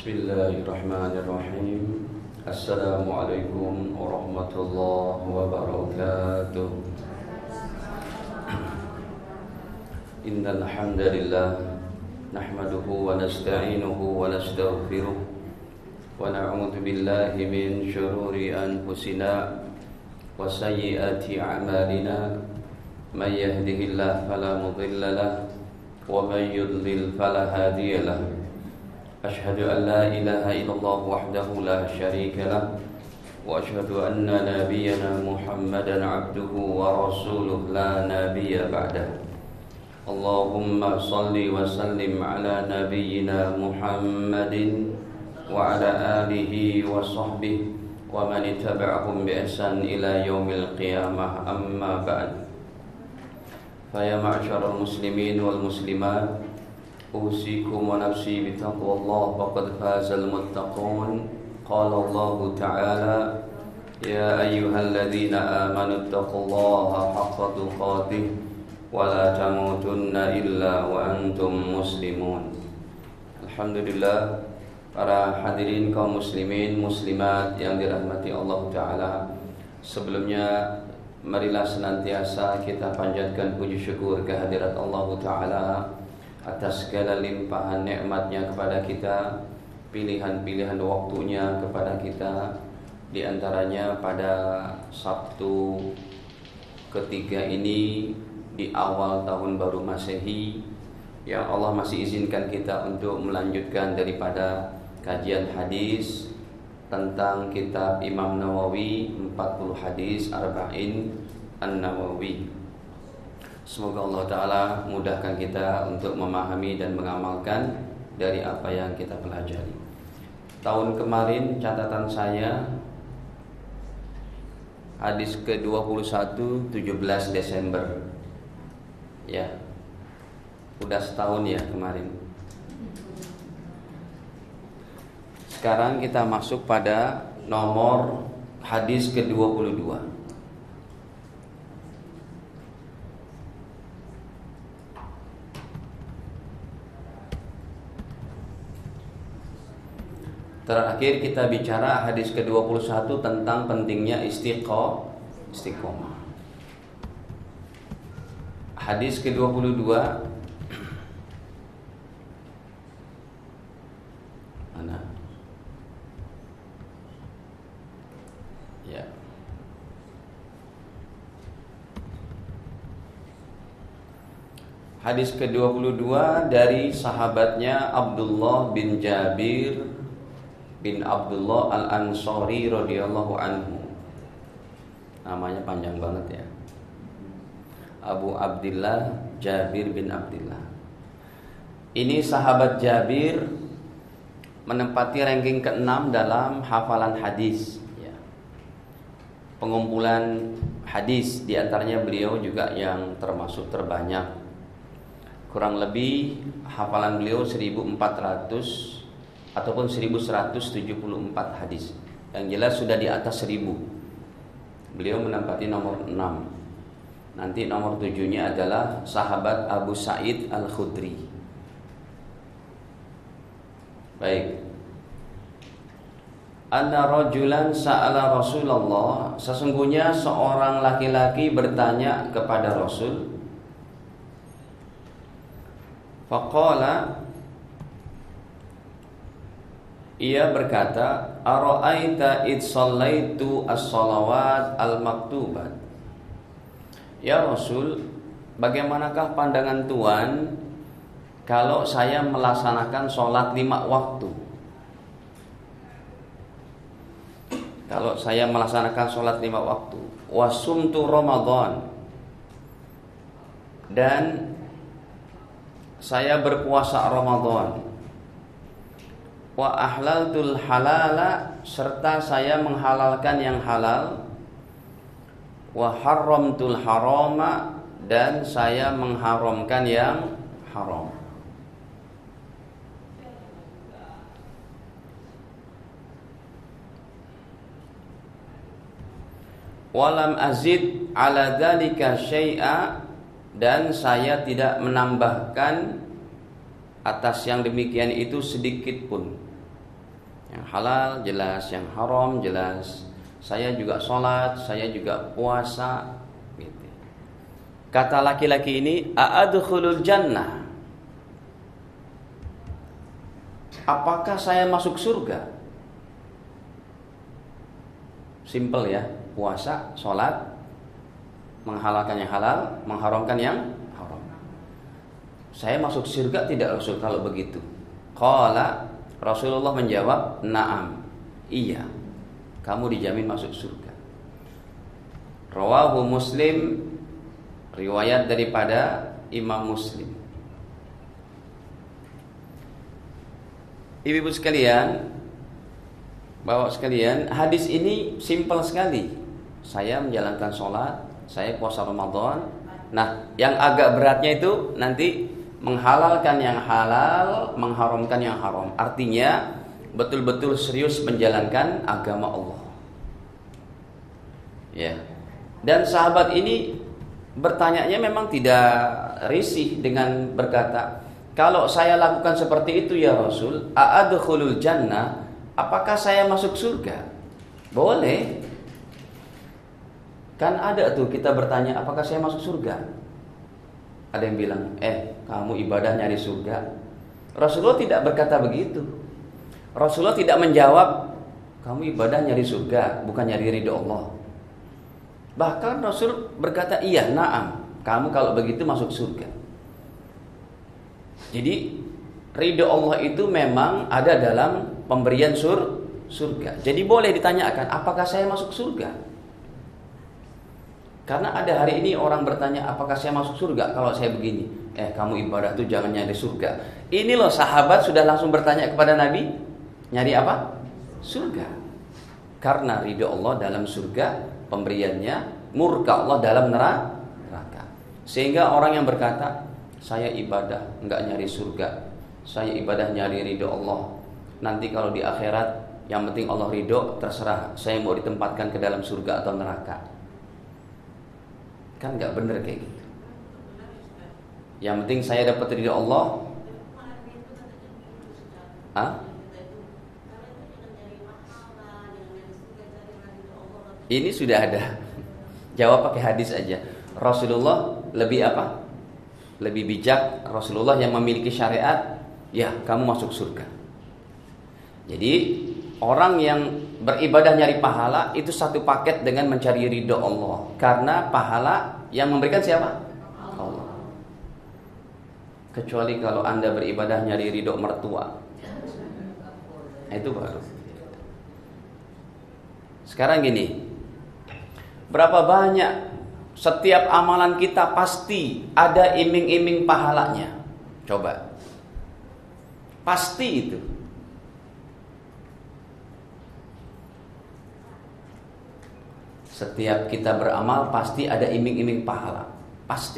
Bismillahirrahmanirrahim. Assalamualaikum warahmatullahi wabarakatuh. Innal hamdalillah nahmaduhu wa nasta'inuhu wa nastaghfiruh wa na'udzu billahi min shururi anfusina wa sayyiati a'malina. May yahdihillahu fala mudilla lahu wa may yudlil fala hadiya lahu. Asyhadu an la ilaha illallah wahdahu la syarika lah wa asyhadu anna nabiyyana Muhammadan abduhu wa rasuluh la nabiyya ba'dah. Allahumma salli wa sallim ala nabiyyina Muhammadin wa ala alihi wa sahbihi wa man ittaba'ahum bi ihsan ila yaumil qiyamah, amma ba'd. Fa ya ma'syaral muslimin wal muslimat, أوصيكم ونفسي بتقوى الله فقد فاز المتقون. قال الله تعالى: يا أيها الذين آمنوا اتقوا الله حق تقاته ولا تموتن إلا وأنتم مسلمون. Alhamdulillah, para hadirin kaum muslimin muslimat yang dirahmati Allah Ta'ala, sebelumnya marilah senantiasa kita panjatkan puji syukur kehadirat Allah Ta'ala atas segala limpahan nikmatnya kepada kita, pilihan-pilihan waktunya kepada kita, di antaranya pada Sabtu ketiga ini di awal tahun baru Masehi, yang Allah masih izinkan kita untuk melanjutkan daripada kajian hadis tentang kitab Imam Nawawi, 40 hadis Arba'in An-Nawawi. Semoga Allah Ta'ala mudahkan kita untuk memahami dan mengamalkan dari apa yang kita pelajari. Tahun kemarin catatan saya hadis ke-21 17 Desember. Ya, udah setahun ya kemarin. Sekarang kita masuk pada nomor hadis ke-22. Terakhir kita bicara hadis ke-21 tentang pentingnya istiqomah. Hadis ke-22 mana? Ya. Hadis ke-22 dari sahabatnya Abdullah bin Jabir bin Abdullah Al-Ansari radhiyallahu anhu. Namanya panjang banget ya. Abu Abdillah Jabir bin Abdillah. Ini sahabat Jabir menempati ranking ke-6 dalam hafalan hadis ya. Pengumpulan hadis, di antaranya beliau juga yang termasuk terbanyak. Kurang lebih hafalan beliau 1400 ataupun 1174 hadis. Yang jelas sudah di atas 1000. Beliau menempati nomor 6. Nanti nomor 7-nya adalah sahabat Abu Sa'id Al-Khudri. Baik. Anna rajulan sa'ala Rasulullah, sesungguhnya seorang laki-laki bertanya kepada Rasul. Faqala, ia berkata, ara'aita id shallaitu as-shalawat al-maktubat. Ya Rasul, bagaimanakah pandangan Tuhan kalau saya melaksanakan sholat 5 waktu? Kalau saya melaksanakan sholat 5 waktu, wasumtu Ramadan, dan saya berpuasa Ramadan, wa ahlaltul halala, serta saya menghalalkan yang halal, wa haramtul harama, dan saya mengharamkan yang haram. Walam azid ala dzalika syai'a, dan saya tidak menambahkan atas yang demikian itu sedikit pun. Yang halal jelas, yang haram jelas. Saya juga sholat, saya juga puasa gitu. Kata laki-laki ini, a'adkhulul jannah, apakah saya masuk surga? Simple ya, puasa, sholat, menghalalkan yang halal, mengharamkan yang haram. Saya masuk surga tidak Rasul kalau begitu? Qala, Rasulullah menjawab, na'am, iya, kamu dijamin masuk surga. Rawahu Muslim, riwayat daripada Imam Muslim. Ibu-ibu sekalian, bapak sekalian, hadis ini simpel sekali. Saya menjalankan sholat, saya puasa Ramadan. Nah, yang agak beratnya itu nanti menghalalkan yang halal, mengharamkan yang haram. Artinya betul-betul serius menjalankan agama Allah. Ya. Dan sahabat ini bertanyanya memang tidak risih dengan berkata, kalau saya lakukan seperti itu ya Rasul, a'adkhulul jannah, apakah saya masuk surga? Boleh. Kan ada tuh kita bertanya, apakah saya masuk surga? Ada yang bilang, kamu ibadah nyari surga. Rasulullah tidak berkata begitu. Rasulullah tidak menjawab, kamu ibadah nyari surga, bukan nyari ridho Allah. Bahkan Rasul berkata, iya, na'am, kamu kalau begitu masuk surga. Jadi ridho Allah itu memang ada dalam pemberian surga. Jadi boleh ditanyakan, apakah saya masuk surga? Karena ada hari ini orang bertanya, apakah saya masuk surga kalau saya begini? Kamu ibadah tuh jangan nyari surga. Ini loh sahabat sudah langsung bertanya kepada Nabi, nyari apa? Surga. Karena ridho Allah dalam surga, pemberiannya, murka Allah dalam neraka. Sehingga orang yang berkata, saya ibadah enggak nyari surga, saya ibadah nyari ridho Allah, nanti kalau di akhirat yang penting Allah ridho, terserah saya mau ditempatkan ke dalam surga atau neraka. Kan enggak benar kayak gitu. Yang penting saya dapat ridho Allah. Ini sudah ada. Jawab pakai hadis aja. Rasulullah lebih apa? Lebih bijak. Rasulullah yang memiliki syariat, ya kamu masuk surga. Jadi orang yang beribadah nyari pahala itu satu paket dengan mencari ridho Allah. Karena pahala yang memberikan siapa? Allah. Kecuali kalau Anda beribadah nyari ridho mertua, itu baru. Sekarang gini, berapa banyak setiap amalan kita pasti ada iming-iming pahalanya. Coba. Pasti itu. Setiap kita beramal pasti ada iming-iming pahala. Pasti.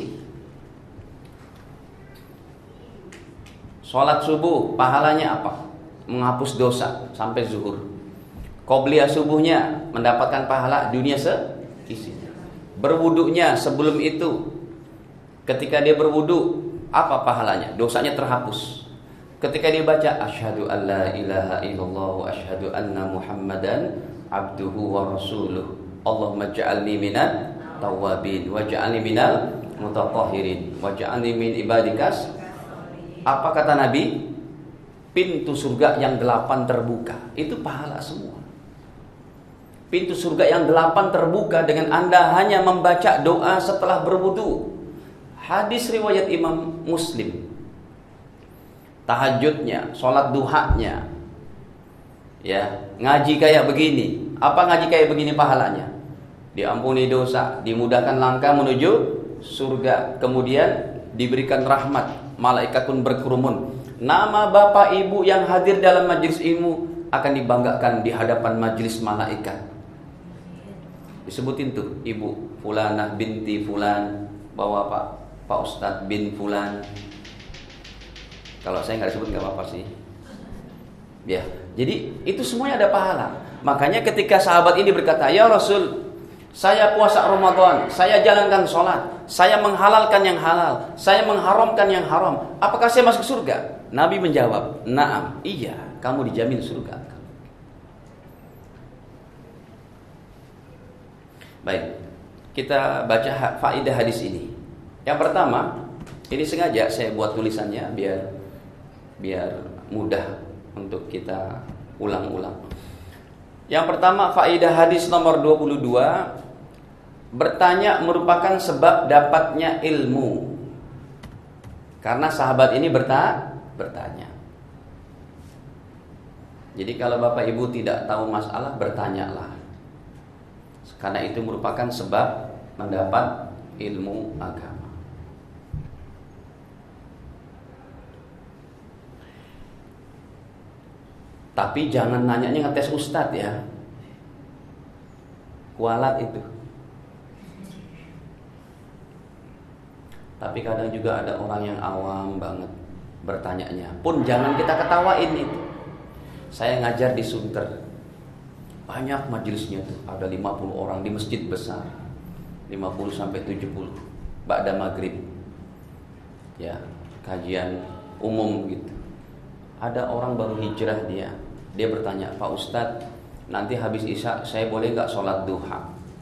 Sholat subuh pahalanya apa? Menghapus dosa sampai zuhur. Qobliyah subuhnya mendapatkan pahala dunia seisinya. Berwudunya sebelum itu, ketika dia berwudu, apa pahalanya? Dosanya terhapus. Ketika dia baca asyhadu an la ilaha illallah wa asyhadu anna muhammadan abduhu wa rasuluh, Allahumma ja'alni minat tawabin wa ja'alni minal mutatahhirin wa ja'alni min ibadikas. Apa kata Nabi? Pintu surga yang 8 terbuka. Itu pahala semua. Pintu surga yang 8 terbuka dengan Anda hanya membaca doa setelah berwudu. Hadis riwayat Imam Muslim. Tahajudnya, sholat duhanya, ya, ngaji kayak begini. Apa ngaji kayak begini pahalanya? Diampuni dosa, dimudahkan langkah menuju surga, kemudian diberikan rahmat, malaikat pun berkerumun. Nama bapak ibu yang hadir dalam majelis ilmu akan dibanggakan di hadapan majelis malaikat. Disebutin tuh, ibu fulanah binti fulan, bawa Pak Ustadz bin fulan. Kalau saya nggak disebut nggak apa-apa sih. Ya, jadi itu semuanya ada pahala. Makanya ketika sahabat ini berkata, ya Rasul, saya puasa Ramadan, saya jalankan sholat, saya menghalalkan yang halal, saya mengharamkan yang haram, apakah saya masuk surga? Nabi menjawab, na'am, iya, kamu dijamin surga. Baik, kita baca faedah hadis ini. Yang pertama, ini sengaja saya buat tulisannya biar mudah untuk kita ulang-ulang. Yang pertama, faedah hadis nomor 22, bertanya merupakan sebab dapatnya ilmu. Karena sahabat ini bertanya. Jadi kalau Bapak Ibu tidak tahu masalah, bertanyalah. Karena itu merupakan sebab mendapat ilmu agama. Tapi jangan nanyanya ngetes ustadz ya. Kualat itu. Tapi kadang juga ada orang yang awam banget bertanyanya. Pun jangan kita ketawain itu. Saya ngajar di Sunter. Banyak majelisnya tuh, ada 50 orang di masjid besar. 50 sampai 70 ba'da maghrib. Ya, kajian umum gitu. Ada orang baru hijrah dia bertanya, "Pak Ustadz, nanti habis Isya saya boleh gak sholat duha?"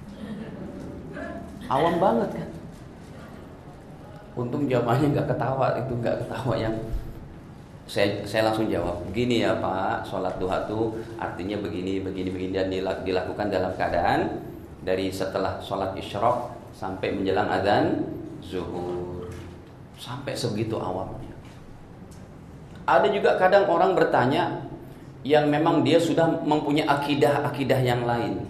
Awam banget kan. Untung jawabannya gak ketawa yang saya langsung jawab, "Begini ya Pak, sholat duha itu artinya begini dan dilakukan dalam keadaan dari setelah sholat isyraq sampai menjelang azan zuhur." Sampai sebegitu awamnya. Ada juga kadang orang bertanya yang memang dia sudah mempunyai akidah yang lain.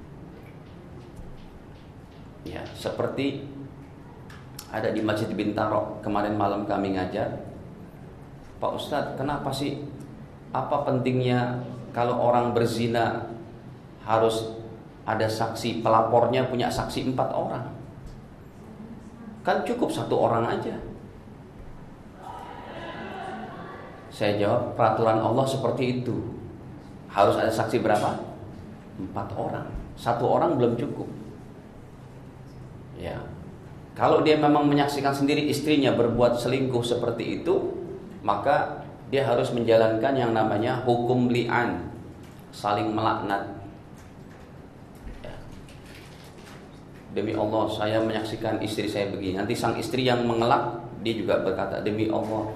Ya, seperti ada di Masjid Bintaro kemarin malam kami ngajar. "Pak Ustadz, kenapa sih, apa pentingnya kalau orang berzina harus ada saksi, pelapornya punya saksi 4 orang? Kan cukup 1 orang aja." Saya jawab, peraturan Allah seperti itu. Harus ada saksi berapa? 4 orang. 1 orang belum cukup. Ya. Kalau dia memang menyaksikan sendiri istrinya berbuat selingkuh seperti itu, maka dia harus menjalankan yang namanya hukum li'an, saling melaknat. Ya. "Demi Allah, saya menyaksikan istri saya begini." Nanti sang istri yang mengelak, dia juga berkata, "Demi Allah,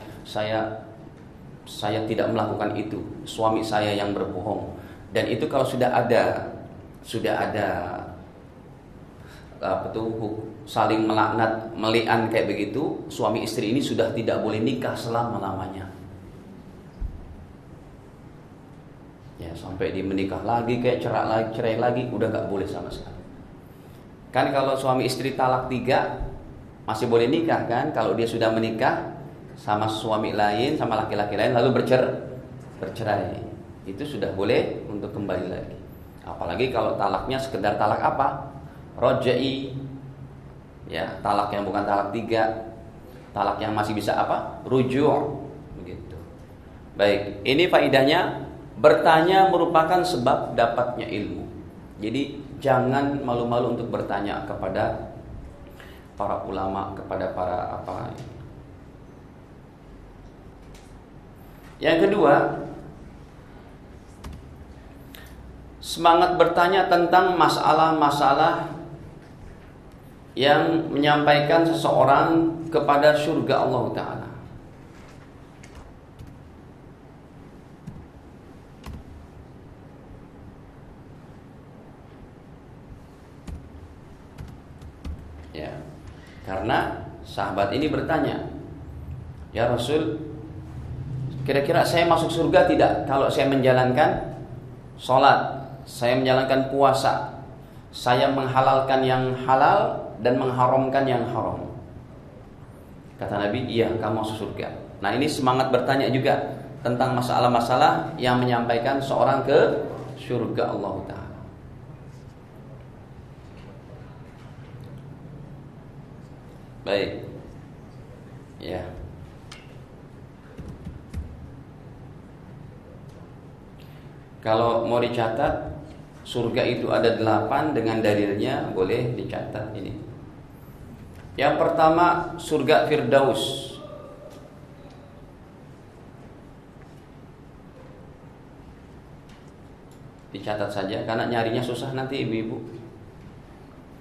saya tidak melakukan itu. Suami saya yang berbohong." Dan itu kalau sudah ada saling melaknat, meli'an kayak begitu, suami istri ini sudah tidak boleh nikah selama-lamanya. Ya, sampai dia menikah lagi, kayak cerai lagi, udah gak boleh sama sekali. Kan kalau suami istri talak 3 masih boleh nikah kan? Kalau dia sudah menikah sama suami lain, sama laki-laki lain, lalu bercerai, itu sudah boleh untuk kembali lagi. Apalagi kalau talaknya sekedar talak apa? Rojai, ya, talak yang bukan talak 3, talak yang masih bisa apa? Rujuk, begitu. Baik, ini faedahnya, bertanya merupakan sebab dapatnya ilmu. Jadi jangan malu-malu untuk bertanya kepada para ulama, kepada para apa. Yang kedua, semangat bertanya tentang masalah-masalah yang menyampaikan seseorang kepada surga Allah Ta'ala. Ya, karena sahabat ini bertanya, "Ya Rasul, kira-kira saya masuk surga tidak kalau saya menjalankan sholat, saya menjalankan puasa, saya menghalalkan yang halal dan mengharamkan yang haram?" Kata Nabi, "Iya, kamu masuk surga." Nah, ini semangat bertanya juga tentang masalah-masalah yang menyampaikan seorang ke surga Allah Ta'ala. Baik. Ya. Kalau mau dicatat, surga itu ada 8 dengan dalilnya, boleh dicatat ini. Yang pertama, surga Firdaus. Dicatat saja, karena nyarinya susah nanti ibu-ibu.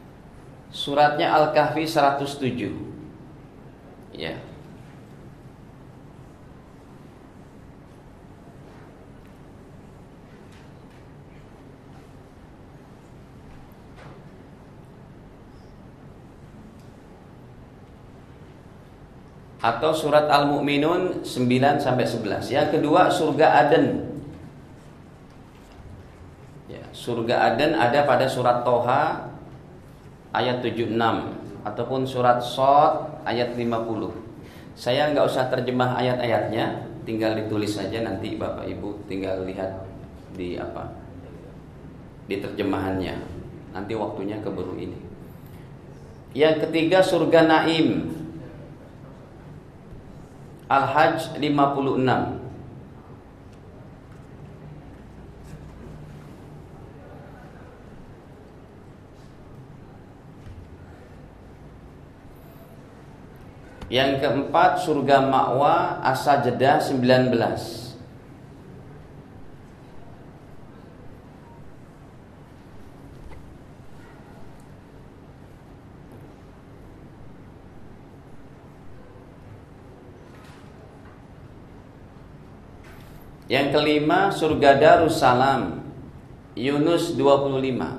suratnya Al-Kahfi 107. Ya. Atau surat Al-Mu'minun 9 sampai 11. Yang kedua surga Aden. Ya, surga Aden ada pada surat Toha ayat 76 ataupun surat Shad ayat 50. Saya nggak usah terjemah ayat-ayatnya, tinggal ditulis saja, nanti Bapak Ibu tinggal lihat di di terjemahannya. Nanti waktunya keburu ini. Yang ketiga surga Naim. Al-Hajj 56. Yang keempat surga Ma'wa As-Sajdah 19. Yang kelima surga Darussalam Yunus 25.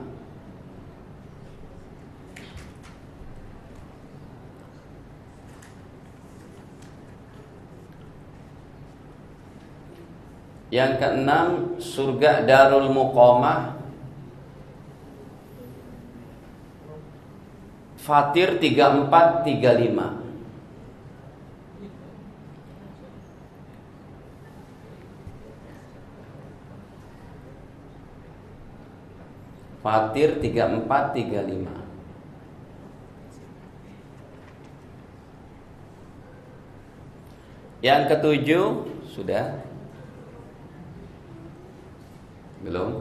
Yang keenam surga Darul Muqamah Fatir 34-35. Fatir 34-35. Yang ketujuh sudah? Belum?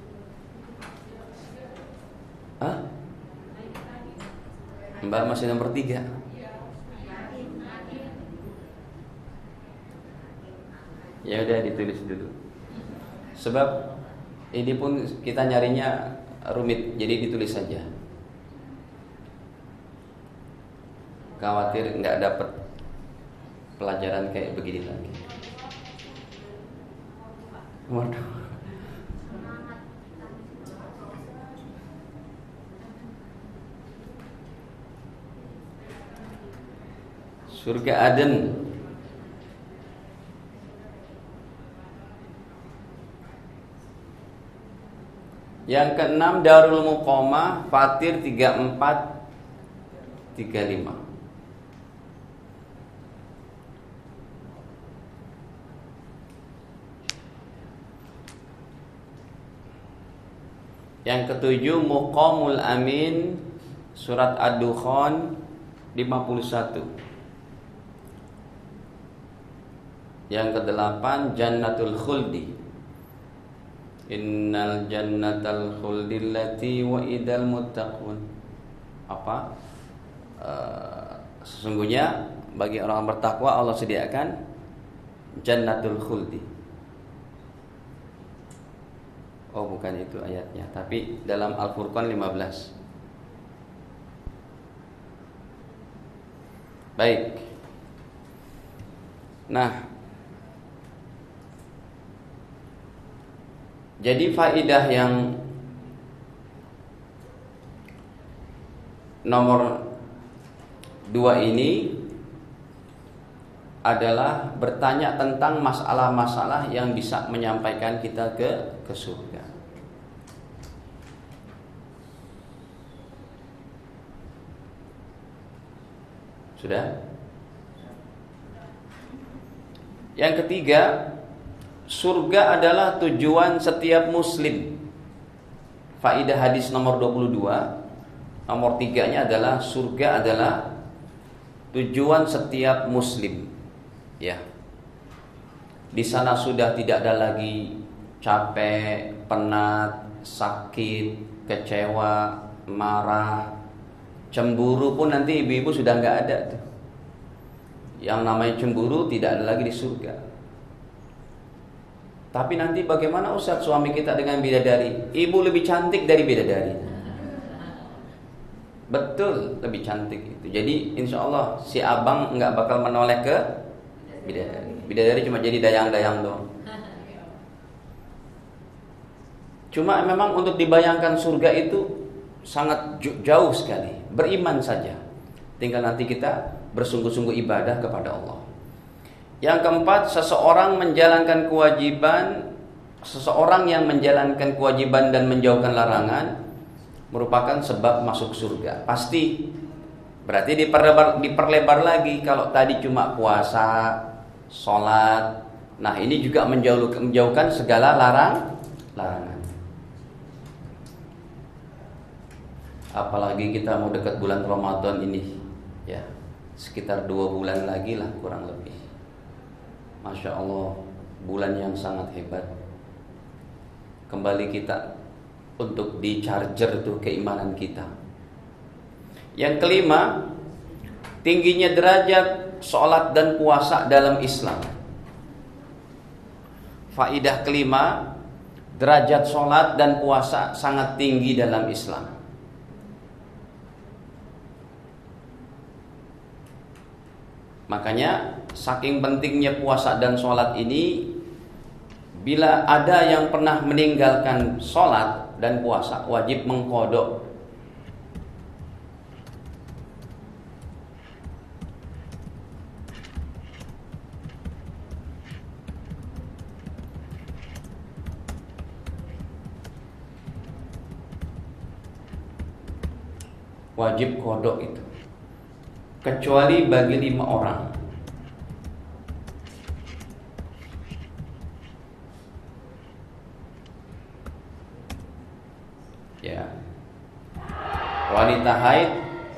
Hah? Mbak masih nomor 3. Ya udah ditulis dulu. Sebab ini pun kita nyarinya rumit, jadi ditulis saja. Khawatir nggak dapat pelajaran kayak begini lagi. Waduh. Surga Aden. Yang keenam Darul Muqamah Fatir 34-35. Yang ketujuh Muqamul Amin surat Ad-Dukhan 51. Yang kedelapan Jannatul Khuldi. Innal jannatal khuldi allati wa'idal muttaqun. Apa? Sesungguhnya bagi orang bertakwa Allah sediakan Jannatul Khuldi. Oh, bukan itu ayatnya, tapi dalam Al-Furqan 15. Baik. Nah, jadi faidah yang nomor 2 ini adalah bertanya tentang masalah-masalah yang bisa menyampaikan kita ke surga. Sudah? Yang ketiga, surga adalah tujuan setiap muslim. Faidah hadis nomor 22. Nomor 3-nya adalah surga adalah tujuan setiap muslim. Ya. Di sana sudah tidak ada lagi capek, penat, sakit, kecewa, marah, cemburu pun nanti ibu-ibu sudah nggak ada tuh. Yang namanya cemburu tidak ada lagi di surga. Tapi nanti bagaimana Ustaz suami kita dengan bidadari? Ibu lebih cantik dari bidadari. Betul, lebih cantik itu. Jadi insya Allah si abang nggak bakal menoleh ke bidadari. Bidadari cuma jadi dayang-dayang doang. Cuma memang untuk dibayangkan surga itu sangat jauh sekali. Beriman saja. Tinggal nanti kita bersungguh-sungguh ibadah kepada Allah. Yang keempat, seseorang yang menjalankan kewajiban dan menjauhkan larangan merupakan sebab masuk surga. Pasti. Berarti diperlebar lagi. Kalau tadi cuma puasa, sholat, nah ini juga menjauhkan segala larangan. Apalagi kita mau dekat bulan Ramadan ini, ya sekitar 2 bulan lagi lah kurang lebih. Masya Allah, bulan yang sangat hebat. Kembali kita untuk di-charger tuh keimanan kita. Yang kelima, tingginya derajat sholat dan puasa dalam Islam. Faidah kelima, derajat sholat dan puasa sangat tinggi dalam Islam. Makanya saking pentingnya puasa dan sholat ini, bila ada yang pernah meninggalkan sholat dan puasa, wajib mengqadha. Wajib qadha itu. Kecuali bagi 5 orang. Ya. Wanita haid,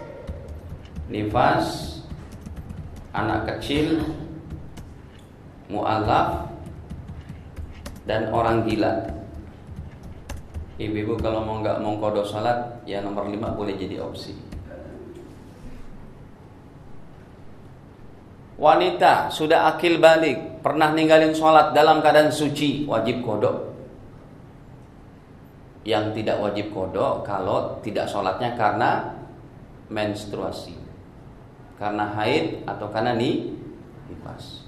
nifas, anak kecil, mu'allaf, dan orang gila. Ibu-ibu kalau nggak mau qadha salat, ya nomor 5 boleh jadi opsi. Wanita sudah akil balik, pernah ninggalin sholat dalam keadaan suci, wajib qadha. Yang tidak wajib qadha kalau tidak sholatnya karena menstruasi, karena haid atau karena nifas.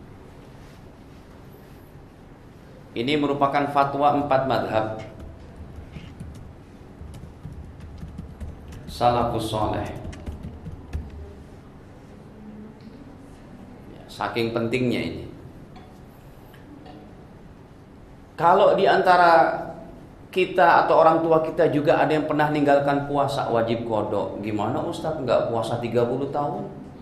Ini merupakan fatwa 4 madhab salafus soleh. Saking pentingnya ini. Kalau di antara kita atau orang tua kita juga ada yang pernah meninggalkan puasa, wajib qadha. Gimana Ustaz, enggak puasa 30 tahun?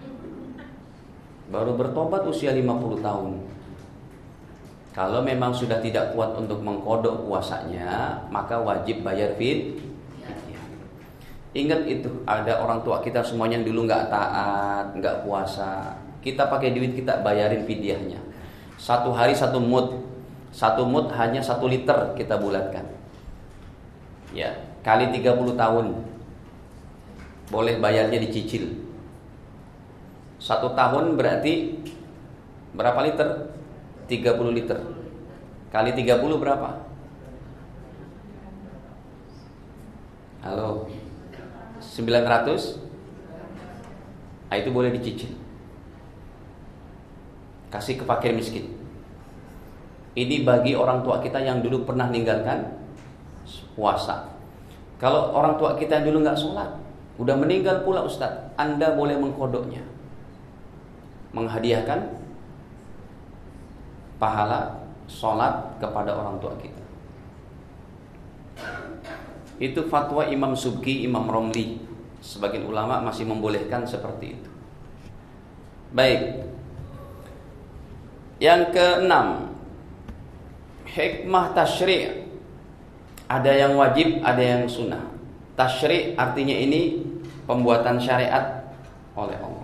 Baru bertobat usia 50 tahun. Kalau memang sudah tidak kuat untuk mengqadha puasanya, maka wajib bayar fidyah. Ingat itu, ada orang tua kita semuanya yang dulu enggak taat, enggak puasa. Kita pakai duit kita bayarin fidyahnya. 1 hari 1 mud. 1 mud hanya 1 liter kita bulatkan. Ya, kali 30 tahun. Boleh bayarnya dicicil. 1 tahun berarti berapa liter? 30 liter. Kali 30 berapa? Halo. 900? Nah, itu boleh dicicil. Kasih ke fakir miskin. Ini bagi orang tua kita yang dulu pernah meninggalkan puasa. Kalau orang tua kita yang dulu nggak sholat, udah meninggal pula Ustaz, Anda boleh mengqadhanya, menghadiahkan pahala sholat kepada orang tua kita. Itu fatwa Imam Subki, Imam Romli. Sebagian ulama masih membolehkan seperti itu. Baik. Yang keenam, hikmah tasyri'. Ada yang wajib, ada yang sunnah. Tasyri' artinya ini pembuatan syariat oleh Allah.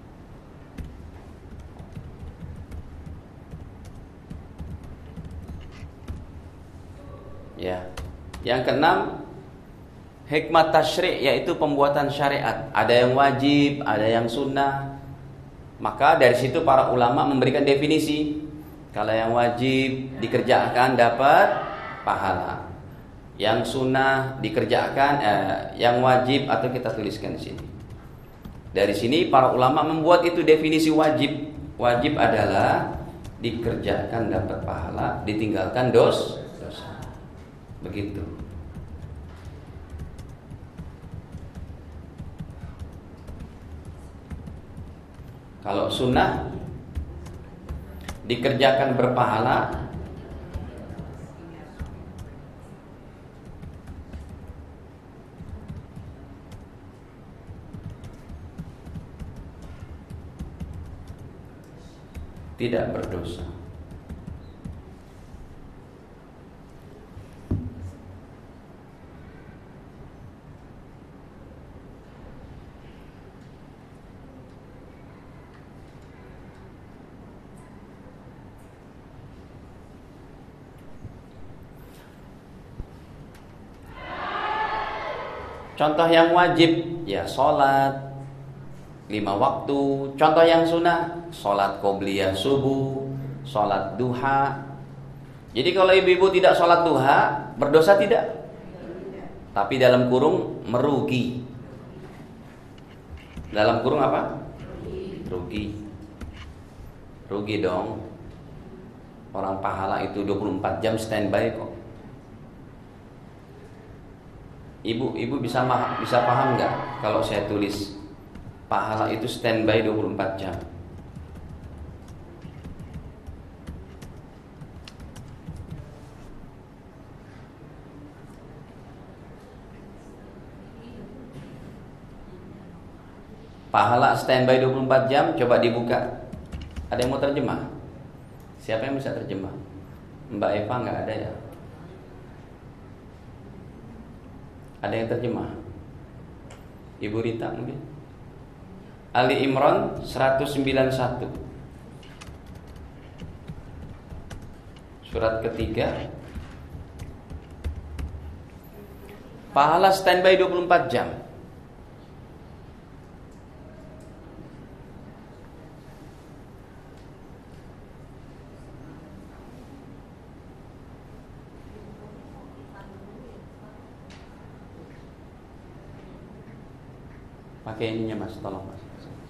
Ya. Yang keenam, hikmah tasyri' yaitu pembuatan syariat. Ada yang wajib, ada yang sunnah. Maka dari situ para ulama memberikan definisi. Kalau yang wajib dikerjakan dapat pahala. Yang sunnah dikerjakan, yang wajib atau kita tuliskan di sini. Dari sini para ulama membuat itu definisi wajib. Wajib adalah dikerjakan dapat pahala, ditinggalkan dosa. Begitu. Kalau sunnah dikerjakan berpahala, tidak berdosa. Contoh yang wajib ya sholat 5 waktu. Contoh yang sunnah sholat qobliyah subuh, sholat duha. Jadi kalau ibu-ibu tidak sholat duha berdosa tidak? Tapi dalam kurung merugi. Dalam kurung apa? Rugi. Rugi dong. Orang pahala itu 24 jam standby kok. Ibu bisa paham nggak kalau saya tulis pahala itu standby 24 jam? Pahala standby 24 jam, coba dibuka. Ada yang mau terjemah? Siapa yang bisa terjemah? Mbak Eva nggak ada ya? Ada yang terjemah? Ibu Rita mungkin? Ali Imran 191 surat ketiga. Pahala standby 24 jam. Pakai ininya Mas, tolong Mas.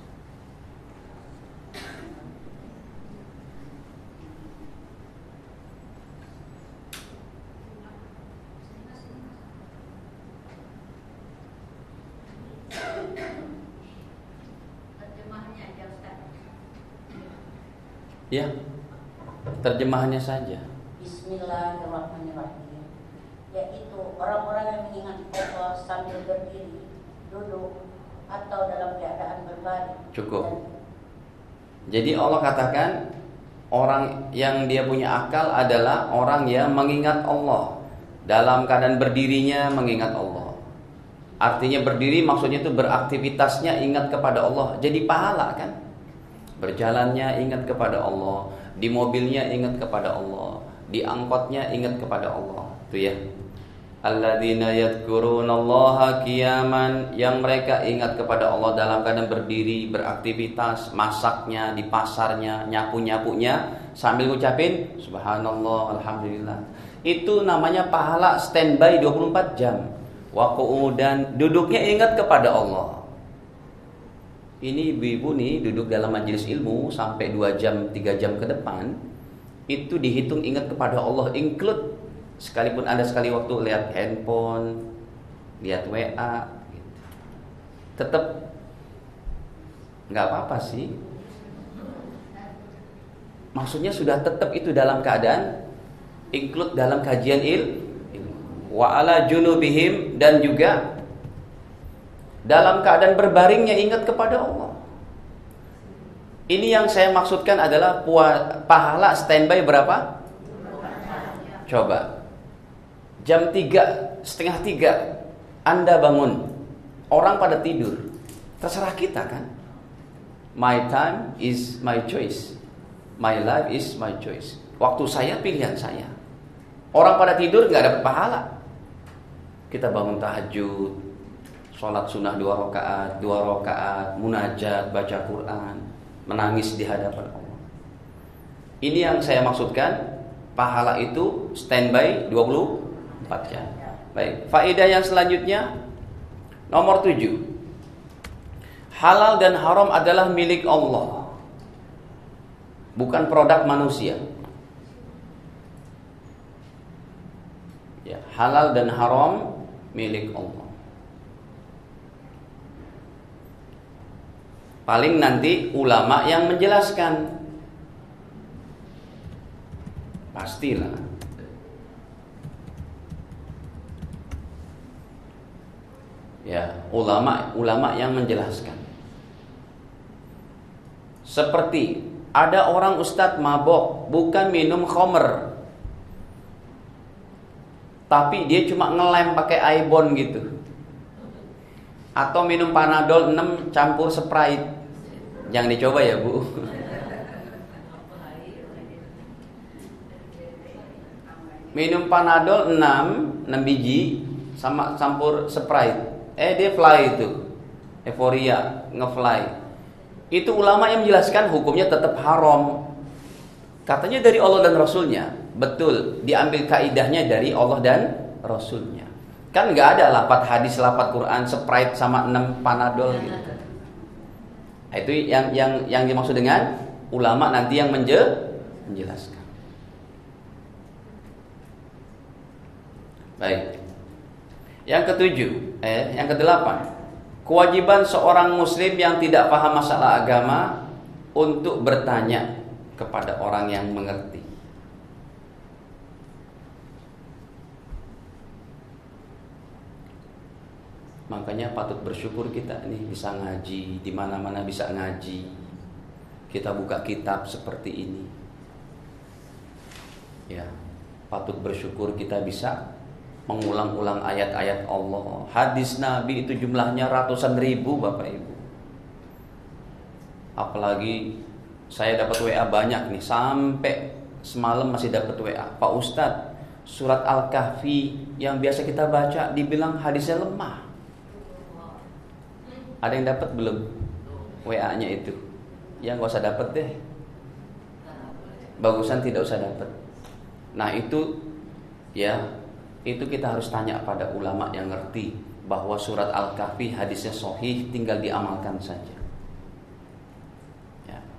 Terjemahannya aja Ustaz. Ya, terjemahannya saja. Bismillahirrahmanirrahim. Yaitu orang-orang yang mengingat Allah sambil berdiri, duduk, atau dalam keadaan berbaring. Cukup. Jadi Allah katakan orang yang dia punya akal adalah orang yang mengingat Allah. Dalam keadaan berdirinya mengingat Allah. Artinya berdiri maksudnya itu beraktivitasnya ingat kepada Allah. Jadi pahala kan? Berjalannya ingat kepada Allah, di mobilnya ingat kepada Allah, di angkotnya ingat kepada Allah. Itu ya. Alladzina yadhkurunallaha qiyaman, yang mereka ingat kepada Allah dalam keadaan berdiri, beraktivitas, masaknya di pasarnya, nyapu-nyapunya sambil ngucapin subhanallah, alhamdulillah. Itu namanya pahala standby 24 jam. Wa qu'udan, duduknya ingat kepada Allah. Ini ibu-ibu nih duduk dalam majelis ilmu sampai 2 jam, 3 jam ke depan, itu dihitung ingat kepada Allah, include. Sekalipun ada sekali waktu lihat handphone, lihat WA gitu. Tetap nggak apa-apa sih. Maksudnya sudah tetap itu dalam keadaan include dalam kajian ilmu. Wa ala junubihim, dan juga dalam keadaan berbaringnya ingat kepada Allah. Ini yang saya maksudkan adalah pahala standby berapa? Coba jam 3, setengah 3 Anda bangun, orang pada tidur, terserah kita kan. My time is my choice, my life is my choice. Waktu saya pilihan saya. Orang pada tidur gak dapat pahala. Kita bangun tahajud, sholat sunnah 2 rakaat, munajat, baca Quran, menangis di hadapan Allah. Ini yang saya maksudkan, pahala itu standby 24 jam. Baik, faedah yang selanjutnya nomor 7. Halal dan haram adalah milik Allah, bukan produk manusia. Ya, halal dan haram milik Allah. Paling nanti ulama yang menjelaskan. Pastilah. Ya, ulama yang menjelaskan. Seperti ada orang ustadz mabok, bukan minum khamr, tapi dia cuma ngelem pakai Aibon gitu. Atau minum Panadol 6 campur Sprite. Jangan dicoba ya, Bu. Minum Panadol 6 biji sama campur Sprite. Dia fly itu. Euforia, ngefly. Itu ulama yang menjelaskan hukumnya tetap haram. Katanya dari Allah dan Rasulnya. Betul, diambil kaidahnya dari Allah dan Rasulnya. Kan nggak ada lafaz hadis, lafaz Quran, Sprite sama 6 Panadol gitu. Itu yang dimaksud dengan ulama nanti yang menjelaskan. Baik. Yang kedelapan, kewajiban seorang muslim yang tidak paham masalah agama untuk bertanya kepada orang yang mengerti. Makanya patut bersyukur kita nih bisa ngaji, di mana-mana bisa ngaji. Kita buka kitab seperti ini. Ya, patut bersyukur kita bisa mengulang-ulang ayat-ayat Allah. Hadis Nabi itu jumlahnya ratusan ribu, Bapak Ibu. Apalagi saya dapat WA banyak nih, sampai semalam masih dapat WA. Pak Ustadz, surat Al-Kahfi yang biasa kita baca dibilang hadisnya lemah. Ada yang dapat belum WA-nya itu? Ya nggak usah dapat deh. Bagusan tidak usah dapat. Nah itu ya, itu kita harus tanya pada ulama yang ngerti bahwa surat Al-Kahfi hadisnya sahih, tinggal diamalkan saja. Ya.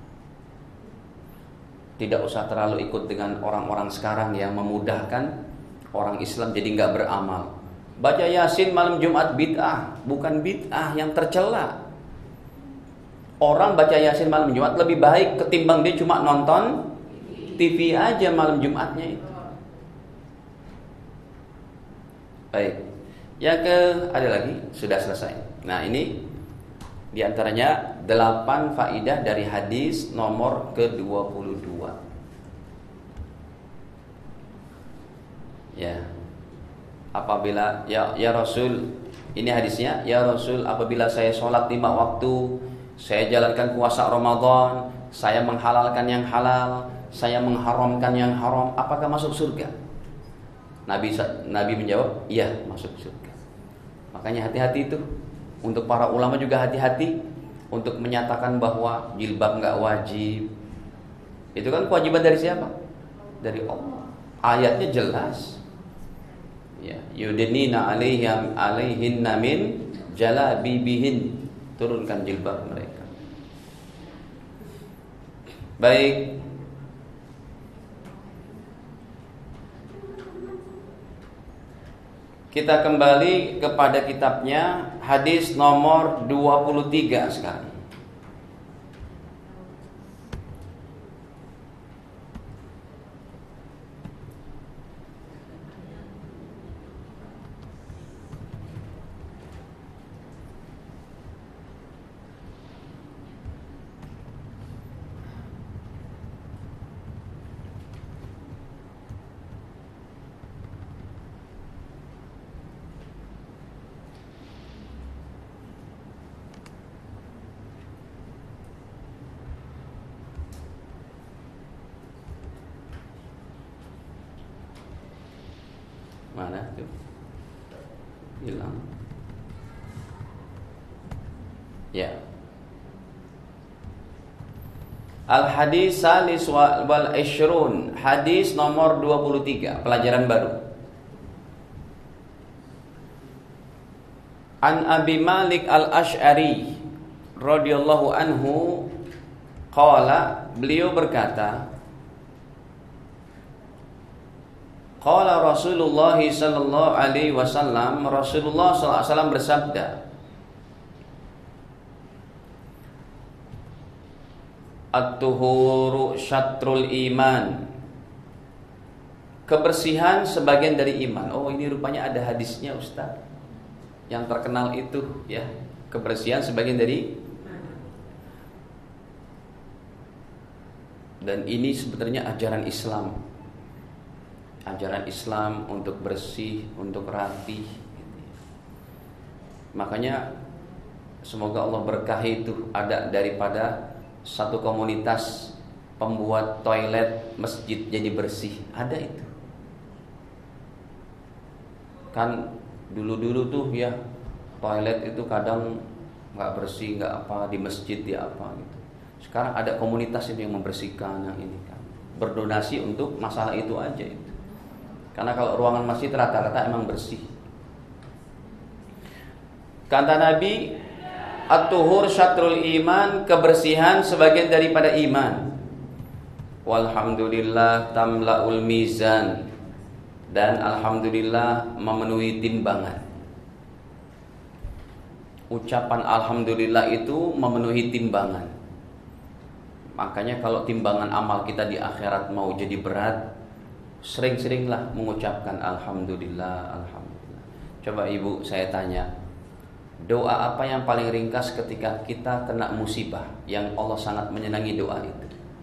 Tidak usah terlalu ikut dengan orang-orang sekarang yang memudahkan orang Islam jadi nggak beramal. Baca Yasin malam Jumat bid'ah, bukan bid'ah yang tercela. Orang baca Yasin malam Jumat lebih baik ketimbang dia cuma nonton TV aja malam Jumatnya itu. Baik. Ada lagi, sudah selesai. Nah, ini diantaranya 8 faidah dari hadis nomor ke-22. Ya. Apabila ya Rasul, ini hadisnya, ya Rasul, apabila saya sholat 5 waktu, saya jalankan puasa Ramadan, saya menghalalkan yang halal, saya mengharamkan yang haram, apakah masuk surga? Nabi menjawab, iya, masuk surga. Makanya hati-hati itu. Untuk para ulama juga hati-hati untuk menyatakan bahwa jilbab nggak wajib. Itu kan kewajiban dari siapa? Dari Allah. Ayatnya jelas. Ya, yudnina alaihinna min jalabibihin. Turunkan jilbab mereka. Baik. Kita kembali kepada kitabnya, hadis nomor 23 sekarang. Mana tuh? Hilang. Ya. Al-hadis salis wal ishrun, hadis nomor 23, pelajaran baru. An Abi Malik Al-Asy'ari radhiyallahu anhu qala, beliau berkata, qala Rasulullah sallallahu alaihi wasallam, Rasulullah sallallahu alaihi wasallam bersabda, at-tuhuru syatrul iman. Kebersihan sebagian dari iman. Oh, ini rupanya ada hadisnya, Ustaz. Yang terkenal itu ya, kebersihan sebagian dari. Dan ini sebenarnya ajaran Islam. Ajaran Islam untuk bersih, untuk rapi. Makanya semoga Allah berkahi itu ada daripada satu komunitas pembuat toilet masjid jadi bersih. Ada itu. Kan dulu-dulu tuh ya, toilet itu kadang nggak bersih, nggak apa, di masjid di apa gitu. Sekarang ada komunitas ini yang membersihkan yang ini kan, berdonasi untuk masalah itu aja itu. Karena kalau ruangan masjid rata-rata emang bersih. Kata Nabi, at-tuhur syatrul iman, kebersihan sebagian daripada iman. Walhamdulillah tamla'ul mizan, dan alhamdulillah memenuhi timbangan. Ucapan alhamdulillah itu memenuhi timbangan. Makanya kalau timbangan amal kita di akhirat mau jadi berat, sering-seringlah mengucapkan alhamdulillah, alhamdulillah. Coba ibu saya tanya, doa apa yang paling ringkas ketika kita kena musibah yang Allah sangat menyenangi doa itu?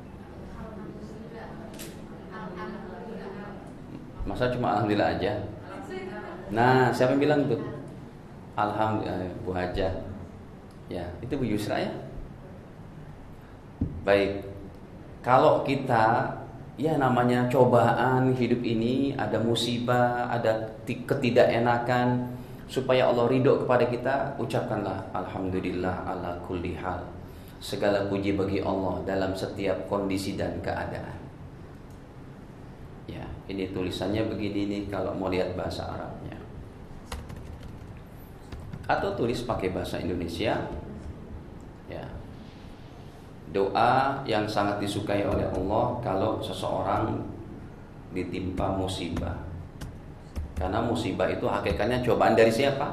Masa cuma alhamdulillah aja? Nah, siapa yang bilang tuh? Alhamdulillah, Bu Haja. Ya, itu Bu Yusra ya. Baik. Kalau kita, ya namanya cobaan hidup ini, ada musibah, ada ketidakenakan, supaya Allah ridho kepada kita, ucapkanlah alhamdulillah ala kulli hal. Segala puji bagi Allah dalam setiap kondisi dan keadaan. Ya, ini tulisannya begini nih kalau mau lihat bahasa Arabnya. Atau tulis pakai bahasa Indonesia. Ya. Doa yang sangat disukai oleh Allah kalau seseorang ditimpa musibah. Karena musibah itu hakikatnya cobaan dari siapa?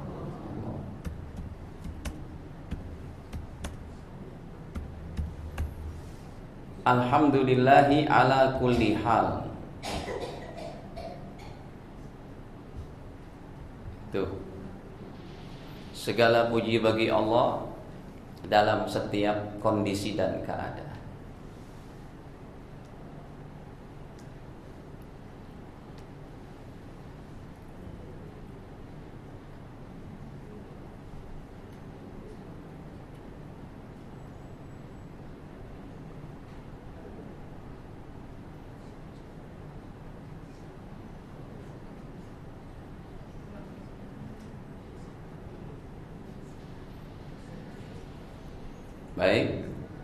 Alhamdulillahi ala kulli hal. Tuh. Segala puji bagi Allah dalam setiap kondisi dan keadaan. Baik.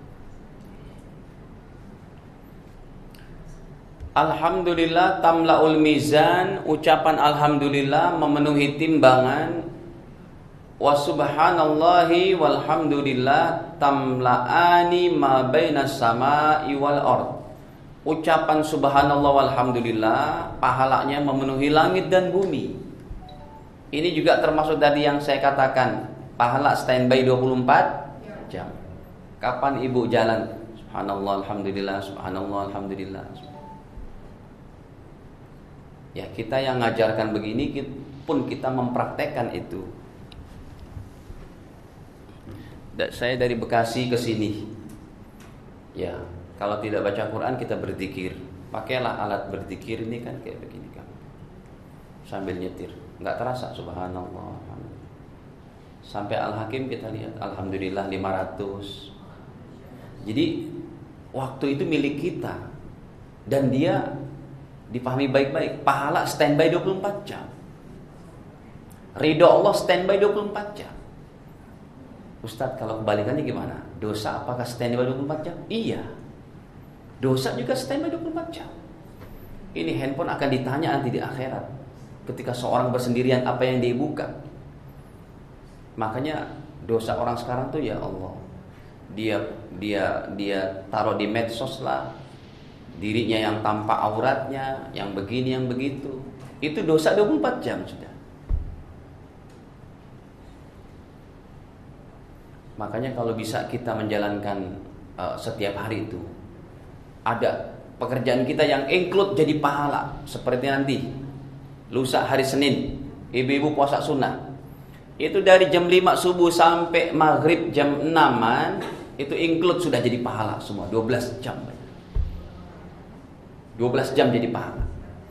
Alhamdulillah tamla'ul mizan, ucapan alhamdulillah memenuhi timbangan. Wa subhanallahi walhamdulillah tamla'ani ma bainas sama'i wal ard. Ucapan subhanallah walhamdulillah pahalanya memenuhi langit dan bumi. Ini juga termasuk tadi yang saya katakan, pahala standby 24 jam. Kapan ibu jalan? Subhanallah, alhamdulillah, subhanallah, alhamdulillah. Ya, kita yang ngajarkan begini pun kita mempraktekkan itu. Saya dari Bekasi ke sini. Ya, kalau tidak baca Quran kita berzikir. Pakailah alat berzikir ini kan kayak begini kan. Sambil nyetir, enggak terasa subhanallah. Sampai Al-Hakim kita lihat alhamdulillah 500. Jadi waktu itu milik kita dan dia dipahami baik-baik. Pahala standby 24 jam. Ridho Allah standby 24 jam. Ustadz, kalau kebalikannya gimana? Dosa apakah standby 24 jam? Iya. Dosa juga standby 24 jam. Ini handphone akan ditanya nanti di akhirat. Ketika seorang bersendirian, apa yang dia buka? Makanya dosa orang sekarang tuh ya Allah, dia taruh di medsos lah, dirinya yang tampak auratnya, yang begini yang begitu. Itu dosa 24 jam sudah. Makanya kalau bisa kita menjalankan setiap hari itu, ada pekerjaan kita yang include jadi pahala. Seperti nanti lusa hari Senin, ibu-ibu puasa sunnah, itu dari jam 5 subuh sampai maghrib jam 6-an, itu include sudah jadi pahala semua. 12 jam 12 jam jadi pahala.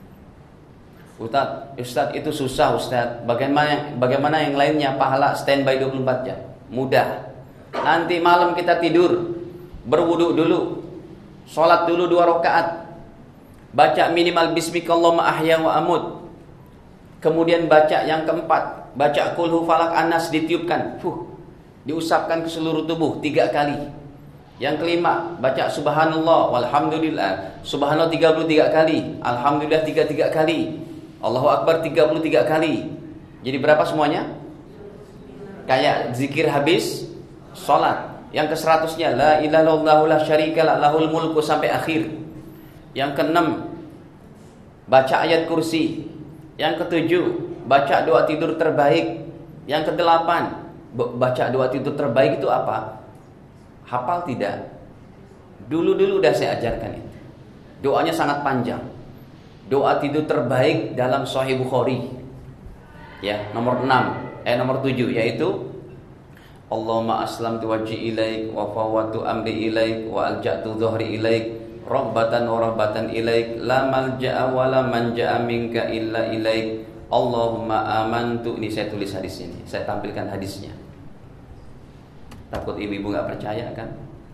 Ustaz itu susah Ustaz. Bagaimana yang lainnya pahala standby 24 jam? Mudah. Nanti malam kita tidur, berwudu dulu, sholat dulu 2 rakaat, baca minimal bismikallahumma ahya wa amut. Kemudian baca yang keempat, baca qul hu falak anas, ditiupkan, diusapkan ke seluruh tubuh 3 kali. Yang kelima, baca subhanallah walhamdulillah, subhanallah 33 kali, alhamdulillah 33 kali, Allahu akbar 33 kali. Jadi berapa semuanya? Kayak zikir habis salat. Yang ke-100-nya la ilaha illallah la syarikalah lahul mulku sampai akhir. Yang ke-6, baca ayat kursi. Yang ke-7, baca doa tidur terbaik. Yang ke-8, baca doa tidur terbaik itu apa? Hafal tidak? Dulu udah saya ajarkan itu. Doanya sangat panjang. Doa tidur terbaik dalam Sahih Bukhari. Ya, nomor 7 yaitu Allahumma aslamtu wajhi ilaik wa fawwatu amri ilaik wa alja'tu dhuhri ilaik rabbatan wa rabbatan ilaik la malja'a wa la manja'a minka illa ilaik Allahumma amantu. Ini saya tulis hadis ini, saya tampilkan hadisnya. Takut ibu-ibu gak percaya kan?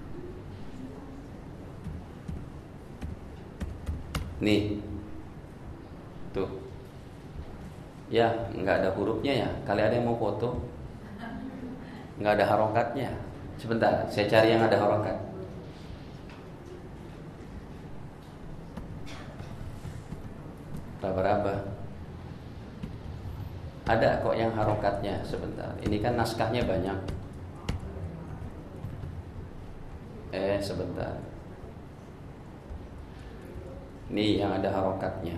Nih tuh, ya nggak ada hurufnya ya. Kali ada yang mau foto? Nggak ada harokatnya. Sebentar, saya cari yang ada harokat. Raba-raba. Ada kok yang harokatnya. Sebentar, ini kan naskahnya banyak. Sebentar. Nih yang ada harokatnya.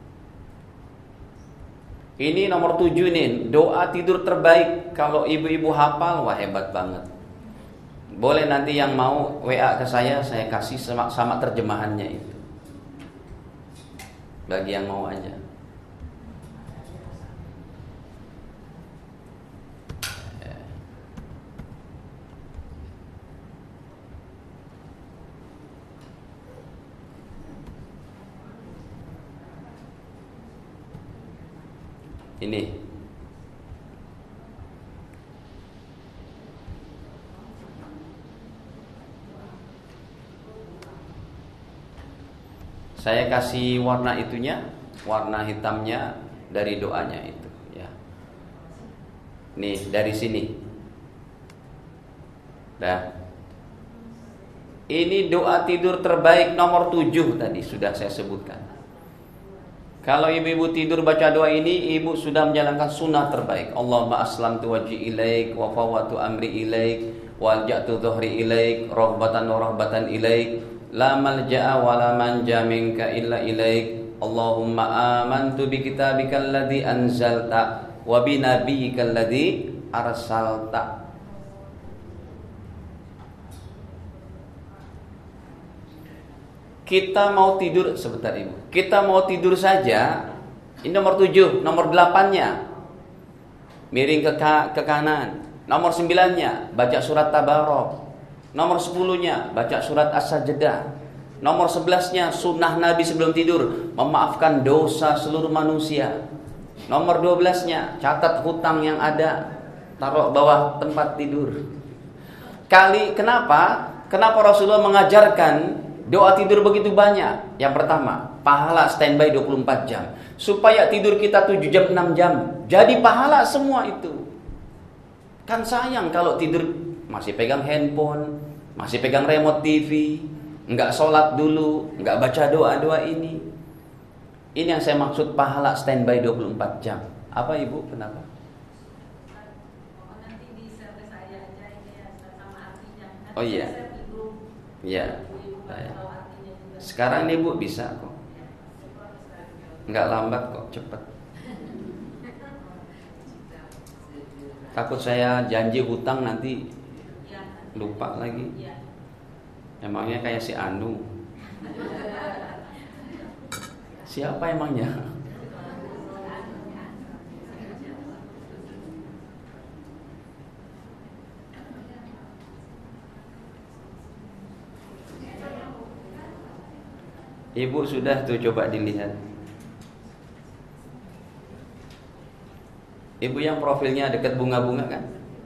Ini nomor 7 nih, doa tidur terbaik. Kalau ibu-ibu hafal, wah hebat banget. Boleh nanti yang mau WA ke saya kasih sama terjemahannya itu. Bagi yang mau aja. Ini saya kasih warna itunya, warna hitamnya dari doanya itu ya. Nih dari sini. Dah. Ini doa tidur terbaik nomor 7 tadi sudah saya sebutkan. Kalau ibu-ibu tidur baca doa ini, ibu sudah menjalankan sunnah terbaik. Allahumma aslamtu wajhi ilaik wa fawwatu amri ilaik wa alja'tu dhuhri ilaik raghbatan wa rahbatan ilaik la malja'a wa la manja minka illa ilaik. Allahumma amantu bi kitabikal ladzi anzalta wa bi nabiyyikal ladzi arsalta. Kita mau tidur, sebentar ibu. Kita mau tidur saja. Ini nomor 7, nomor 8-nya miring ke kanan. Nomor 9-nya baca surat Tabarok. Nomor 10-nya baca surat As-Sajdah. Nomor 11-nya sunnah Nabi sebelum tidur, memaafkan dosa seluruh manusia. Nomor 12-nya catat hutang yang ada, taruh bawah tempat tidur. Kenapa Rasulullah mengajarkan doa tidur begitu banyak? Yang pertama, pahala standby 24 jam. Supaya tidur kita 7 jam, 6 jam. Jadi pahala semua itu. Kan sayang kalau tidur masih pegang handphone, masih pegang remote TV, enggak sholat dulu, enggak baca doa-doa ini. Ini yang saya maksud pahala standby 24 jam. Apa ibu? Kenapa? Nanti Oh iya. Iya. Sekarang nih Bu bisa kok. Enggak lambat kok, cepat. Takut saya janji hutang nanti lupa lagi. Emangnya kayak si Anu. Siapa emangnya? Ibu sudah tuh, coba dilihat. Ibu yang profilnya dekat bunga-bunga kan?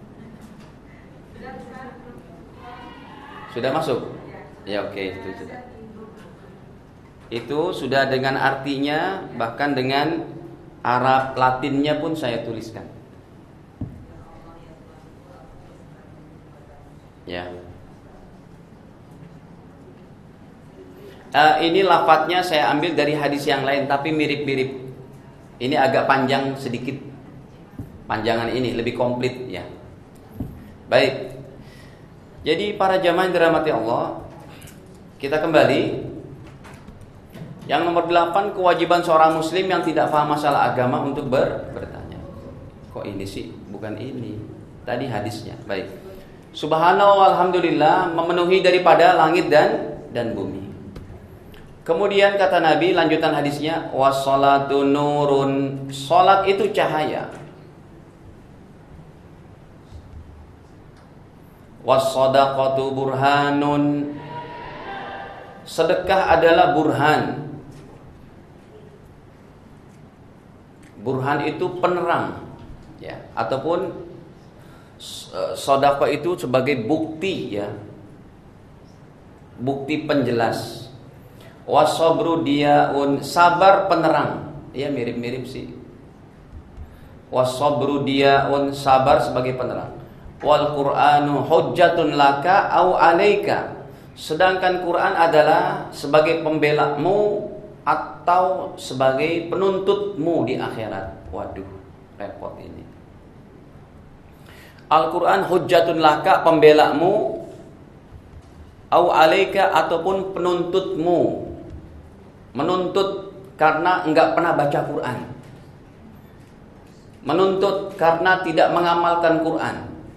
Sudah masuk? Ya oke, itu sudah. Itu sudah dengan artinya, bahkan dengan Arab Latinnya pun saya tuliskan. Ya. Ini lafadznya saya ambil dari hadis yang lain, tapi mirip-mirip. Ini agak panjang sedikit. Panjangan ini lebih komplit ya. Baik. Jadi para jamaah yang dirahmati Allah, kita kembali. Yang nomor 8, kewajiban seorang muslim yang tidak paham masalah agama untuk bertanya. Kok ini sih? Bukan ini. Tadi hadisnya. Baik. Subhanallah walhamdulillah, memenuhi daripada langit dan bumi. Kemudian kata Nabi, lanjutan hadisnya, wassalatu nurun. Salat itu cahaya. Wassadaqatu burhanun. Sedekah adalah burhan. Burhan itu penerang, ya, ataupun sedekah itu sebagai bukti, ya, bukti penjelas. Wasabru diaun, sabar penerang, ya mirip-mirip sih. Wasabru diaun, sabar sebagai penerang. Wal Qur'anu hujjatun laka au alaika. Sedangkan Quran adalah sebagai pembelamu atau sebagai penuntutmu di akhirat. Waduh, repot ini. Al-Quran hujjatun laka, pembelamu, au alaika, ataupun penuntutmu. Menuntut karena enggak pernah baca Quran. Menuntut karena tidak mengamalkan Quran.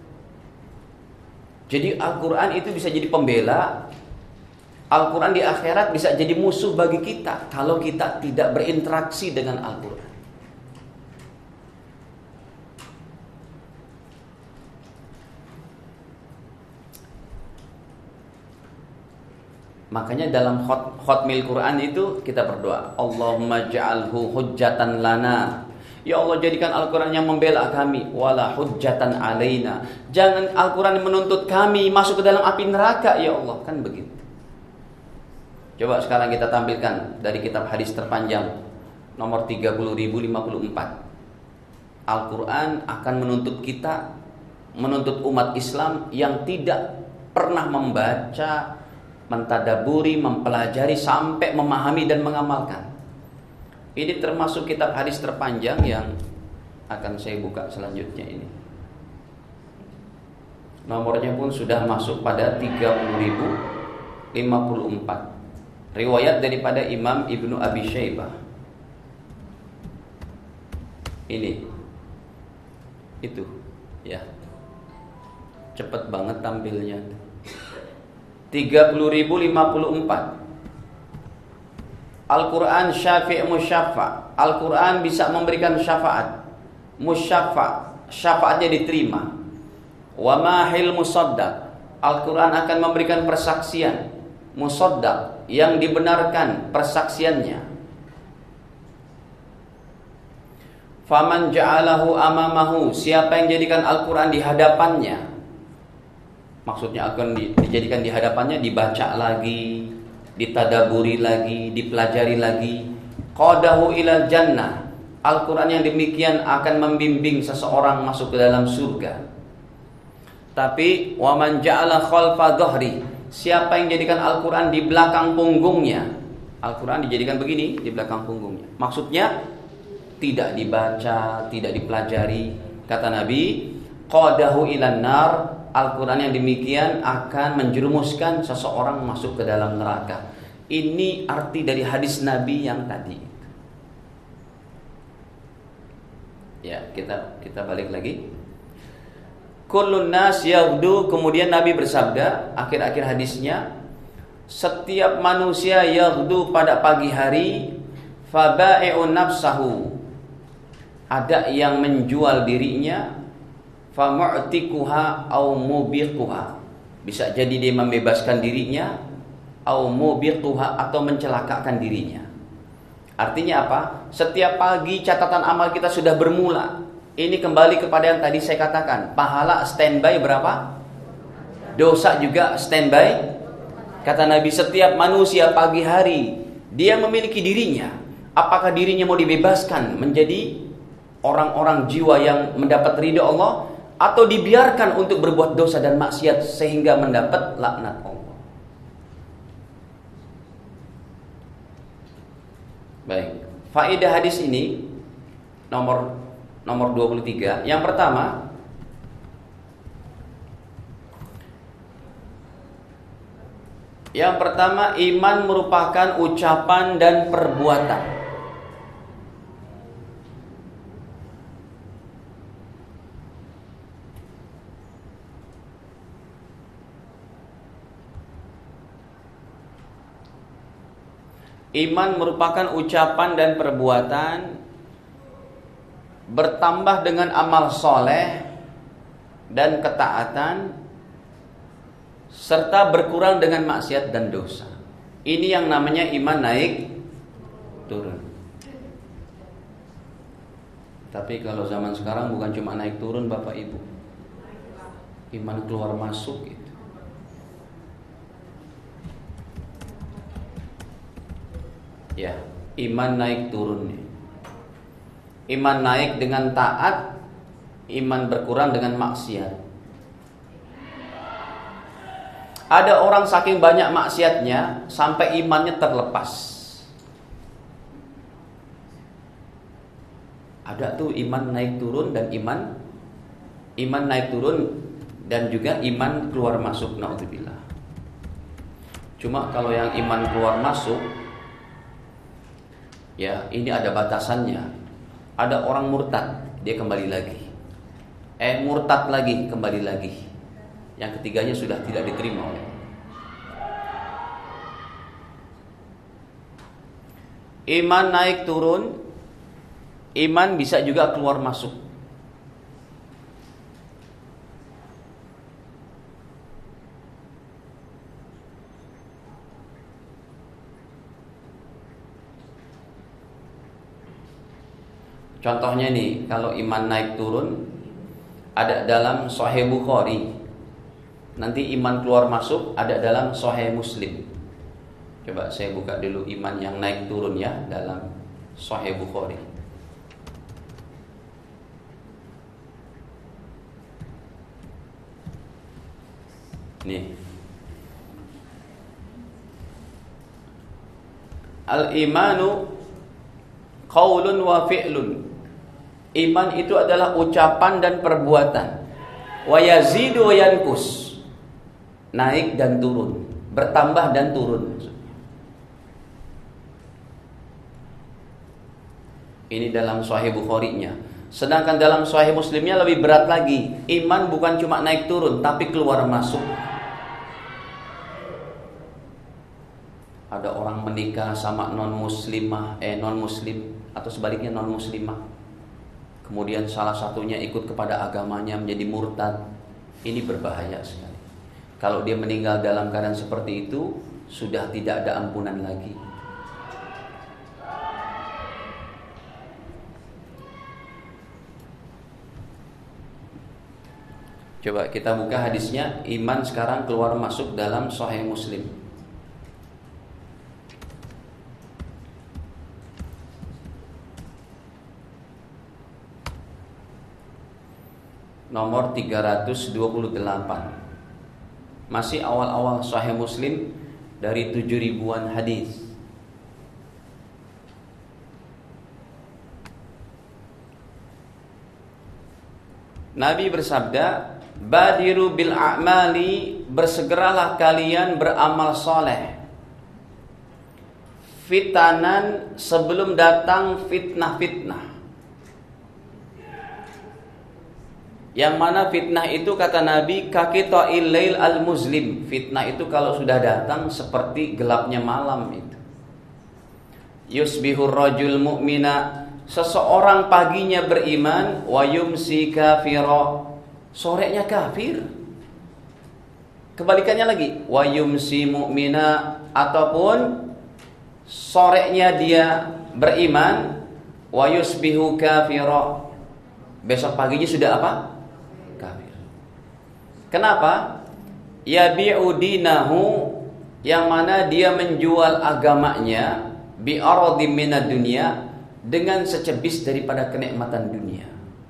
Jadi Al-Quran itu bisa jadi pembela. Al-Quran di akhirat bisa jadi musuh bagi kita kalau kita tidak berinteraksi dengan Al-Quran. Makanya dalam khotmil Quran itu kita berdoa, Allahumma ja'alhu hujjatan lana. Ya Allah, jadikan Al-Quran yang membela kami, wala hujjatan alaina. Jangan Al-Quran menuntut kami masuk ke dalam api neraka, ya Allah. Kan begitu. Coba sekarang kita tampilkan dari kitab hadis terpanjang nomor 30.054. Al-Quran akan menuntut kita, menuntut umat Islam yang tidak pernah membaca, mentadaburi, mempelajari sampai memahami dan mengamalkan. Ini termasuk kitab hadis terpanjang yang akan saya buka selanjutnya ini. Nomornya pun sudah masuk pada 30.054. Riwayat daripada Imam Ibnu Abi Syaibah. Ini. Itu, ya. Cepat banget tampilnya. 30.054. Al-Quran syafi' musyafa'. Al-Quran bisa memberikan syafaat. Musyafa', syafaatnya diterima. Wa mahil musaddaq. Al-Quran akan memberikan persaksian. Musaddaq, yang dibenarkan persaksiannya. Faman ja'alahu amamahu. Siapa yang jadikan Al-Quran di hadapannya. Maksudnya akan dijadikan di hadapannya, dibaca lagi, ditadaburi lagi, dipelajari lagi. Qadahu ilal jannah. Al-Quran yang demikian akan membimbing seseorang masuk ke dalam surga. Tapi waman ja'ala khalfa dhahri. Siapa yang jadikan Al-Quran di belakang punggungnya. Al-Quran dijadikan begini di belakang punggungnya. Maksudnya tidak dibaca, tidak dipelajari. Kata Nabi, qadahu ilan nar. Al-Quran yang demikian akan menjerumuskan seseorang masuk ke dalam neraka. Ini arti dari hadis Nabi yang tadi. Ya, kita balik lagi. Kullun nas yaghdu, kemudian Nabi bersabda, akhir-akhir hadisnya, setiap manusia yaghdu pada pagi hari, faba'i'un nafsahu, ada yang menjual dirinya, famu'tikuha au mubiquha, bisa jadi dia membebaskan dirinya, au mubiquha, atau mencelakakan dirinya. Artinya apa? Setiap pagi catatan amal kita sudah bermula. Ini kembali kepada yang tadi saya katakan, pahala standby berapa? Dosa juga standby. Kata Nabi, setiap manusia pagi hari dia memiliki dirinya. Apakah dirinya mau dibebaskan menjadi orang-orang jiwa yang mendapat ridha Allah, atau dibiarkan untuk berbuat dosa dan maksiat sehingga mendapat laknat Allah. Baik, faedah hadis ini nomor 23. Yang pertama, iman merupakan ucapan dan perbuatan. Iman merupakan ucapan dan perbuatan, bertambah dengan amal soleh dan ketaatan, serta berkurang dengan maksiat dan dosa. Ini yang namanya iman naik turun. Tapi kalau zaman sekarang bukan cuma naik turun Bapak Ibu, iman keluar masuk gitu. Ya, iman naik turun nih. Iman naik dengan taat, iman berkurang dengan maksiat. Ada orang saking banyak maksiatnya sampai imannya terlepas. Ada tuh iman naik turun dan iman naik turun dan juga iman keluar masuk, naudzubillah. Cuma kalau yang iman keluar masuk, ya ini ada batasannya. Ada orang murtad, dia kembali lagi. Murtad lagi, kembali lagi. Yang ketiganya sudah tidak diterima oleh Allah. Iman naik turun, iman bisa juga keluar masuk. Contohnya nih, kalau iman naik turun ada dalam Sahih Bukhari. Nanti iman keluar masuk ada dalam Sahih Muslim. Coba saya buka dulu iman yang naik turun ya dalam Sahih Bukhari. Nih. Al-imanu qaulun wa fi'lun. Iman itu adalah ucapan dan perbuatan. Wa yazidu wa yanqus. Naik dan turun, bertambah dan turun. Ini dalam Sahih Bukhari-nya. Sedangkan dalam Sahih Muslimnya lebih berat lagi. Iman bukan cuma naik turun, tapi keluar masuk. Ada orang menikah sama non muslim atau sebaliknya non muslimah. Kemudian salah satunya ikut kepada agamanya menjadi murtad. Ini berbahaya sekali. Kalau dia meninggal dalam keadaan seperti itu, sudah tidak ada ampunan lagi. Coba kita buka hadisnya. Iman sekarang keluar masuk dalam Sahih Muslim. Nomor 328. Masih awal-awal Sahih Muslim dari 7.000-an hadis. Nabi bersabda, Badiru bil a'mali, bersegeralah kalian beramal soleh. Fitanan, sebelum datang fitnah-fitnah. Yang mana fitnah itu kata Nabi kaqita'il lail al-muzlim. Fitnah itu kalau sudah datang seperti gelapnya malam itu. Yusbihur rajul mu'mina, seseorang paginya beriman, wa yumsi kafira, sorenya kafir. Kebalikannya lagi, wa yumsi mu'mina, ataupun sorenya dia beriman, wa yusbihu kafira, besok paginya sudah apa? Kafir. Kenapa? Yabi'u dinahu, yang mana dia menjual agamanya, bi'aradi minad dunya, dengan secebis daripada kenikmatan dunia.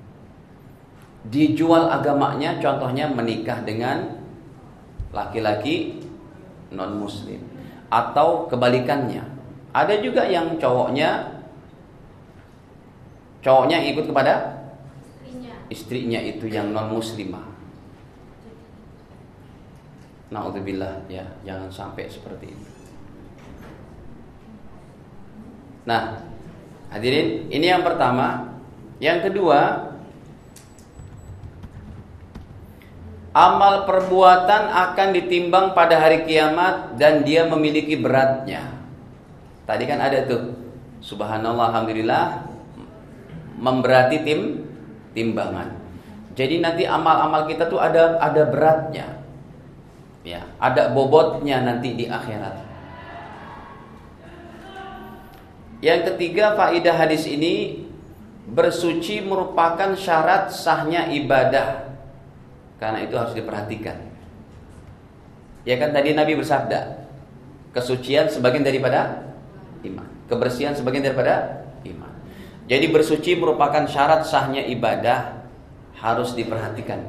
Dijual agamanya, contohnya menikah dengan laki-laki non muslim, atau kebalikannya. Ada juga yang cowoknya ikut kepada istrinya itu yang non muslimah. Na'udzubillah, ya, jangan sampai seperti itu. Nah, hadirin, ini yang pertama. Yang kedua, amal perbuatan akan ditimbang pada hari kiamat dan dia memiliki beratnya. Tadi kan ada tuh, subhanallah, alhamdulillah, memberati timbangan. Jadi nanti amal-amal kita tuh ada beratnya, ya, ada bobotnya nanti di akhirat. Yang ketiga, faedah hadis ini, bersuci merupakan syarat sahnya ibadah. Karena itu harus diperhatikan. Ya kan tadi Nabi bersabda, kesucian sebagian daripada iman, kebersihan sebagian daripada iman. Jadi bersuci merupakan syarat sahnya ibadah, harus diperhatikan.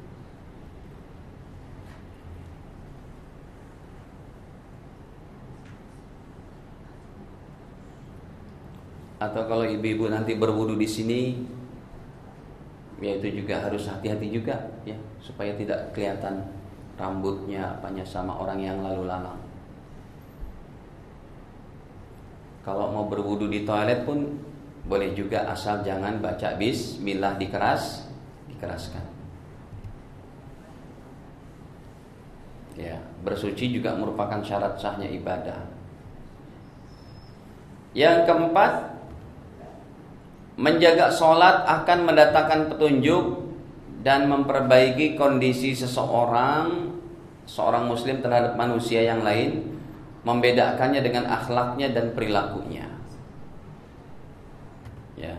Atau kalau ibu-ibu nanti berwudu di sini, ya itu juga harus hati-hati juga, ya, supaya tidak kelihatan rambutnya apanya sama orang yang lalu lalang. Kalau mau berwudu di toilet pun boleh juga, asal jangan baca bismillah dikeraskan. Ya, bersuci juga merupakan syarat sahnya ibadah. Yang keempat, menjaga sholat akan mendatangkan petunjuk dan memperbaiki kondisi seorang muslim terhadap manusia yang lain, membedakannya dengan akhlaknya dan perilakunya. Ya.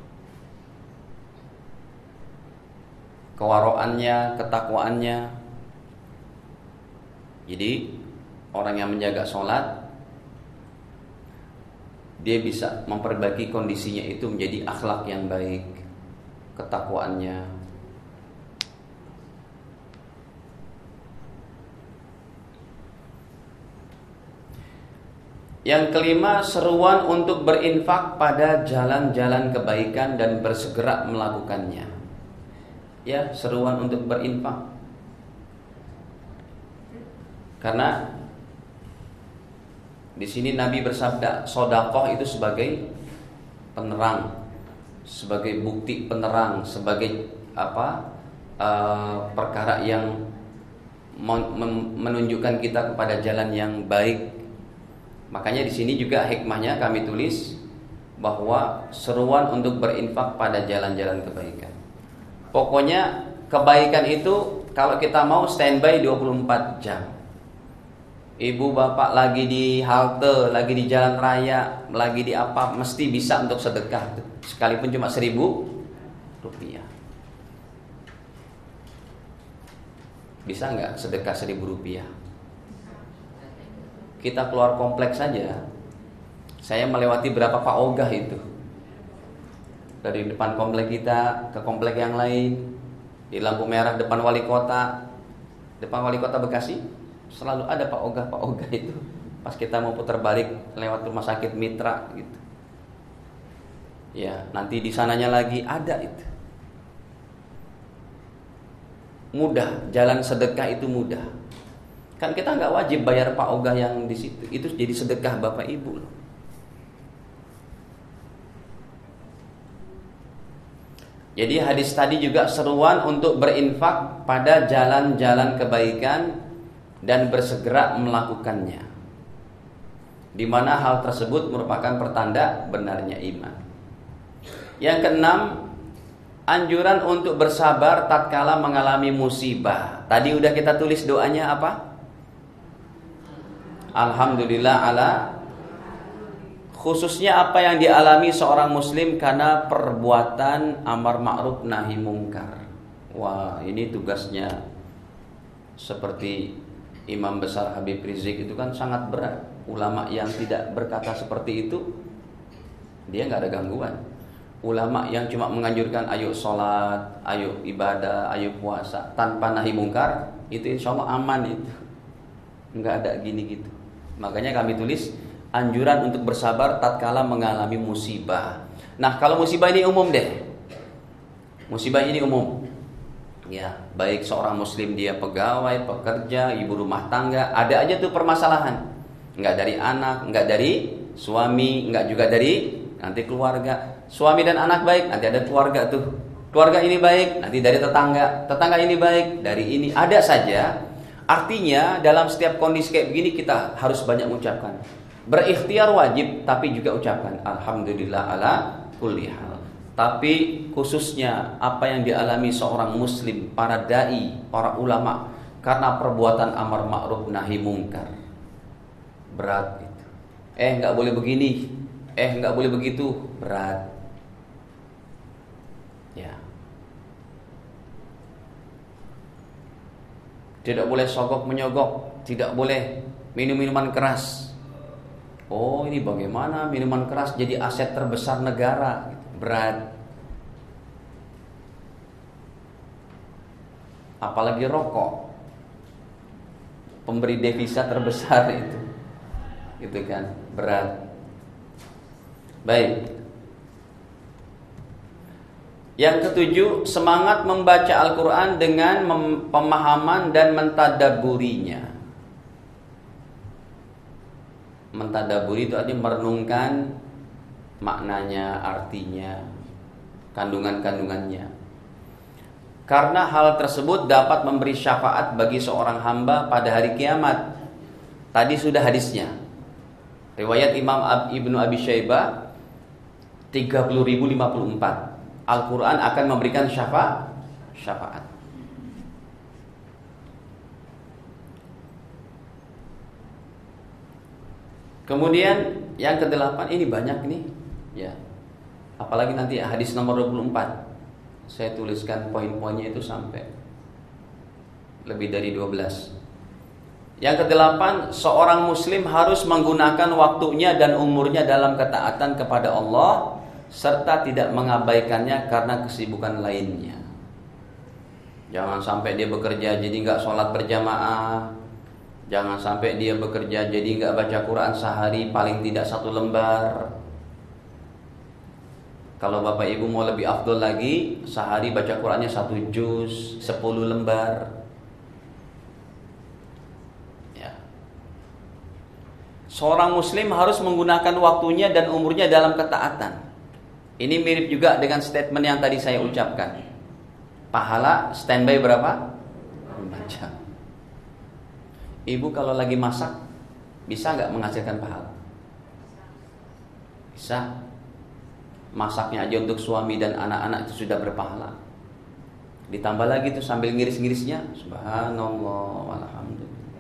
Kewaroannya, ketakwaannya. Jadi orang yang menjaga sholat, dia bisa memperbaiki kondisinya itu menjadi akhlak yang baik, ketakwaannya. Yang kelima, seruan untuk berinfak pada jalan-jalan kebaikan dan bersegera melakukannya. Ya, seruan untuk berinfak. Karena di sini Nabi bersabda, sedekah itu sebagai penerang, sebagai bukti penerang, sebagai perkara yang menunjukkan kita kepada jalan yang baik. Makanya di sini juga hikmahnya kami tulis bahwa seruan untuk berinfak pada jalan-jalan kebaikan. Pokoknya kebaikan itu kalau kita mau standby 24 jam. Ibu bapak lagi di halte, lagi di jalan raya, lagi di apa, mesti bisa untuk sedekah tuh. Sekalipun cuma 1.000 rupiah. Bisa nggak sedekah 1.000 rupiah? Kita keluar kompleks saja. Saya melewati berapa Pak Ogah itu. Dari depan komplek kita ke komplek yang lain, di lampu merah depan wali kota Bekasi, selalu ada Pak Ogah itu. Pas kita mau putar balik lewat rumah sakit Mitra gitu. Ya, nanti di sananya lagi ada itu. mudah, jalan sedekah itu mudah. Kan kita nggak wajib bayar Pak Ogah yang di situ, itu jadi sedekah Bapak Ibu loh. Jadi hadis tadi juga seruan untuk berinfak pada jalan-jalan kebaikan dan bersegera melakukannya, di mana hal tersebut merupakan pertanda benarnya iman. Yang keenam, anjuran untuk bersabar tatkala mengalami musibah. Tadi udah kita tulis doanya apa? Alhamdulillah ala, khususnya apa yang dialami seorang muslim karena perbuatan amar ma'ruf nahi mungkar. Wah, ini tugasnya seperti Imam besar Habib Rizik itu kan sangat berat. Ulama yang tidak berkata seperti itu, dia nggak ada gangguan. Ulama yang cuma menganjurkan ayo sholat, ayo ibadah, ayo puasa tanpa nahi mungkar, itu insya Allah aman itu. Nggak ada gini gitu. Makanya kami tulis anjuran untuk bersabar tatkala mengalami musibah. Nah, kalau musibah ini umum deh. Musibah ini umum. Ya, baik seorang muslim dia pegawai, pekerja, ibu rumah tangga, ada aja tuh permasalahan. Enggak dari anak, enggak dari suami, enggak juga dari nanti keluarga. Suami dan anak baik, nanti ada keluarga tuh. Keluarga ini baik, nanti dari tetangga. Tetangga ini baik, dari ini. Ada saja. Artinya dalam setiap kondisi kayak begini kita harus banyak mengucapkan. Berikhtiar wajib, tapi juga ucapkan alhamdulillah ala kulli hal. Tapi khususnya apa yang dialami seorang muslim, para dai, para ulama karena perbuatan amar ma'ruf nahi mungkar. Berat itu. Enggak boleh begini, enggak boleh begitu, berat. Ya. Tidak boleh sogok menyogok, tidak boleh minum-minuman keras. Oh, ini bagaimana minuman keras jadi aset terbesar negara? Berat. Apalagi rokok, pemberi devisa terbesar itu. Gitu kan, berat. Baik. Yang ketujuh, semangat membaca Al-Quran dengan pemahaman dan mentadaburinya. Mentadaburi itu artinya merenungkan maknanya, artinya, kandungan-kandungannya. Karena hal tersebut dapat memberi syafaat bagi seorang hamba pada hari kiamat. Tadi sudah hadisnya. Riwayat Imam Ibnu Abi Syaibah 30.054. Al-Quran akan memberikan syafaat. Kemudian yang ke-8 ini banyak nih, ya. Apalagi nanti hadis nomor 24. Saya tuliskan poin-poinnya itu sampai lebih dari 12. Yang ke-8, seorang muslim harus menggunakan waktunya dan umurnya dalam ketaatan kepada Allah serta tidak mengabaikannya karena kesibukan lainnya. Jangan sampai dia bekerja jadi nggak sholat berjamaah. Jangan sampai dia bekerja jadi nggak baca Quran sehari paling tidak 1 lembar. Kalau bapak ibu mau lebih afdol lagi, sehari baca Qurannya 1 juz, 10 lembar. Ya. Seorang muslim harus menggunakan waktunya dan umurnya dalam ketaatan. Ini mirip juga dengan statement yang tadi saya ucapkan. Pahala standby berapa? 5 jam. Ibu kalau lagi masak, bisa nggak menghasilkan pahala? Bisa. Masaknya aja untuk suami dan anak-anak itu sudah berpahala. Ditambah lagi tuh sambil ngiris-ngirisnya, subhanallah, alhamdulillah.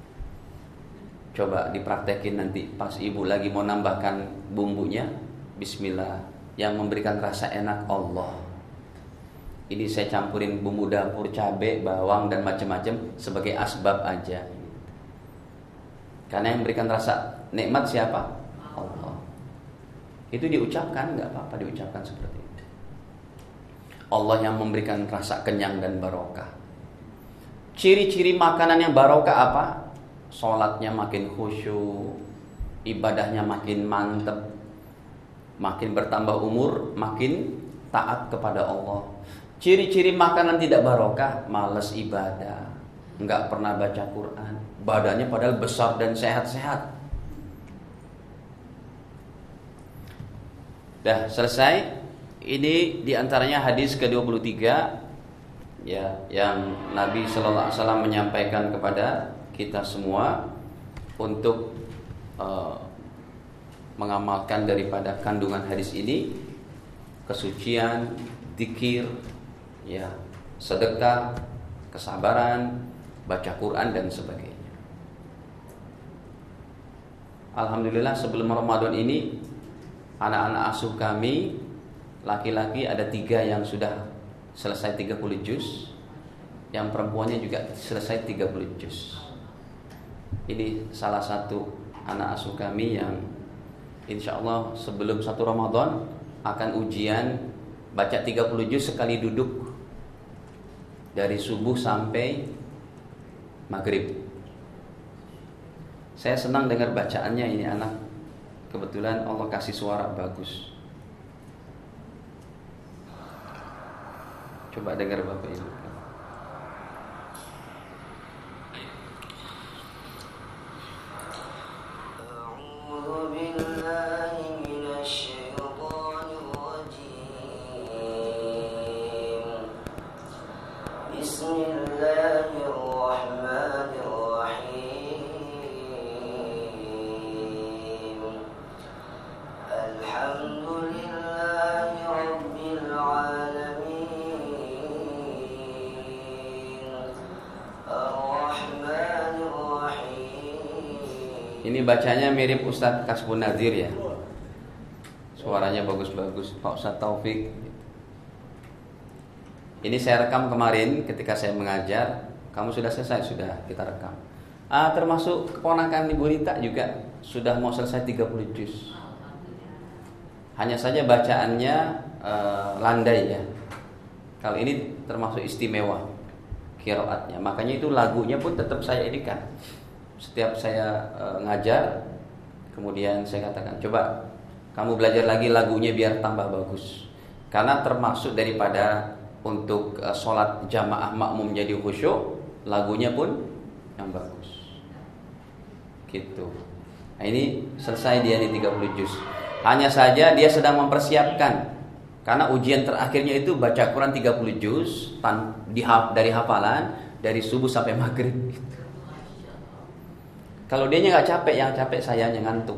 Coba dipraktekin nanti pas ibu lagi mau nambahkan bumbunya, bismillah. Yang memberikan rasa enak Allah. Ini saya campurin bumbu dapur, cabai, bawang dan macam-macam sebagai asbab aja. Karena yang memberikan rasa nikmat siapa? Allah. Itu diucapkan, nggak apa-apa diucapkan seperti itu. Allah yang memberikan rasa kenyang dan barokah. Ciri-ciri makanan yang barokah apa? Sholatnya makin khusyuk, ibadahnya makin mantep, makin bertambah umur, makin taat kepada Allah. Ciri-ciri makanan tidak barokah, malas ibadah, nggak pernah baca Quran, badannya padahal besar dan sehat-sehat. Dah selesai. Ini diantaranya hadis ke-23 ya, yang Nabi Sallallahu Alaihi Wasallam menyampaikan kepada kita semua untuk mengamalkan daripada kandungan hadis ini, kesucian, zikir, ya, sedekah, kesabaran, baca Quran dan sebagainya. Alhamdulillah sebelum Ramadan ini anak-anak asuh kami laki-laki ada 3 yang sudah selesai 30 juz, yang perempuannya juga selesai 30 juz. Ini salah satu anak asuh kami yang insya Allah sebelum 1 Ramadan akan ujian baca 30 juz sekali duduk dari subuh sampai maghrib. Saya senang dengar bacaannya ini anak. Kebetulan Allah kasih suara bagus. Coba dengar Bapak Ibu. Ini bacanya mirip Ustadz Kasbun Nadir ya. Suaranya bagus-bagus, Pak Ustadz Taufik. Ini saya rekam kemarin ketika saya mengajar. Kamu sudah selesai? Sudah, kita rekam. Termasuk keponakan Ibu Rita juga sudah mau selesai 30 juz. Hanya saja bacaannya landai ya. Kalau ini termasuk istimewa qiraatnya. Makanya itu lagunya pun tetap saya edikan. Setiap saya ngajar, kemudian saya katakan, coba kamu belajar lagi lagunya biar tambah bagus. Karena termasuk daripada untuk sholat jamaah makmum jadi khusyuk, lagunya pun yang bagus. Gitu. Nah ini selesai dia di 30 juz. Hanya saja dia sedang mempersiapkan. Karena ujian terakhirnya itu baca Quran 30 juz dari hafalan dari subuh sampai maghrib. Gitu. Kalau dia nggak capek, yang capek saya yang ngantuk.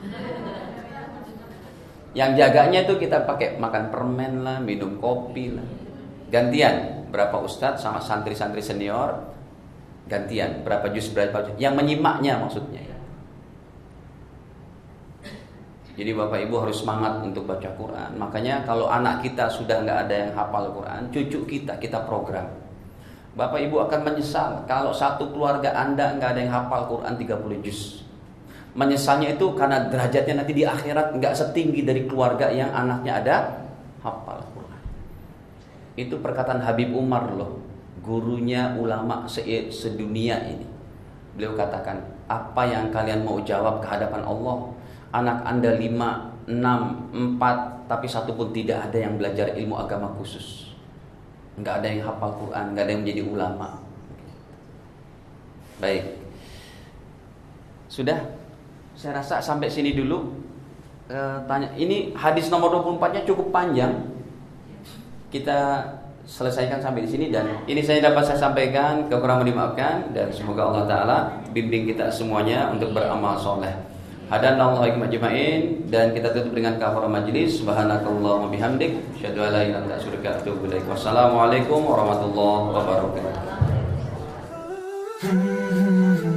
Yang jaganya itu kita pakai makan permen lah, minum kopi lah. Gantian, berapa ustadz sama santri-santri senior, gantian, berapa juz. Yang menyimaknya maksudnya. Jadi Bapak Ibu harus semangat untuk baca Quran. Makanya kalau anak kita sudah nggak ada yang hafal Quran, cucu kita program. Bapak Ibu akan menyesal kalau satu keluarga Anda nggak ada yang hafal Quran 30 juz. Menyesalnya itu karena derajatnya nanti di akhirat nggak setinggi dari keluarga yang anaknya ada hafal Quran. Itu perkataan Habib Umar loh, gurunya ulama sedunia ini. Beliau katakan, apa yang kalian mau jawab ke hadapan Allah? Anak Anda 5, 6, 4, tapi satu pun tidak ada yang belajar ilmu agama khusus. Nggak ada yang hafal Quran, nggak ada yang menjadi ulama. Baik. Sudah? Saya rasa sampai sini dulu. Tanya. Ini hadis nomor 24-nya cukup panjang. Kita selesaikan sampai di sini. Dan ini saya sampaikan, kekurangan dimaafkan. Dan semoga Allah Ta'ala bimbing kita semuanya untuk beramal soleh. Hadanallahu ajma'in. Dan kita tutup dengan kafaratul majlis. Subhanakallahumma bihamdik, asyhadu an la ilaha illa anta astaghfiruka wa atubu ilaik. Wassalamualaikum warahmatullahi wabarakatuh.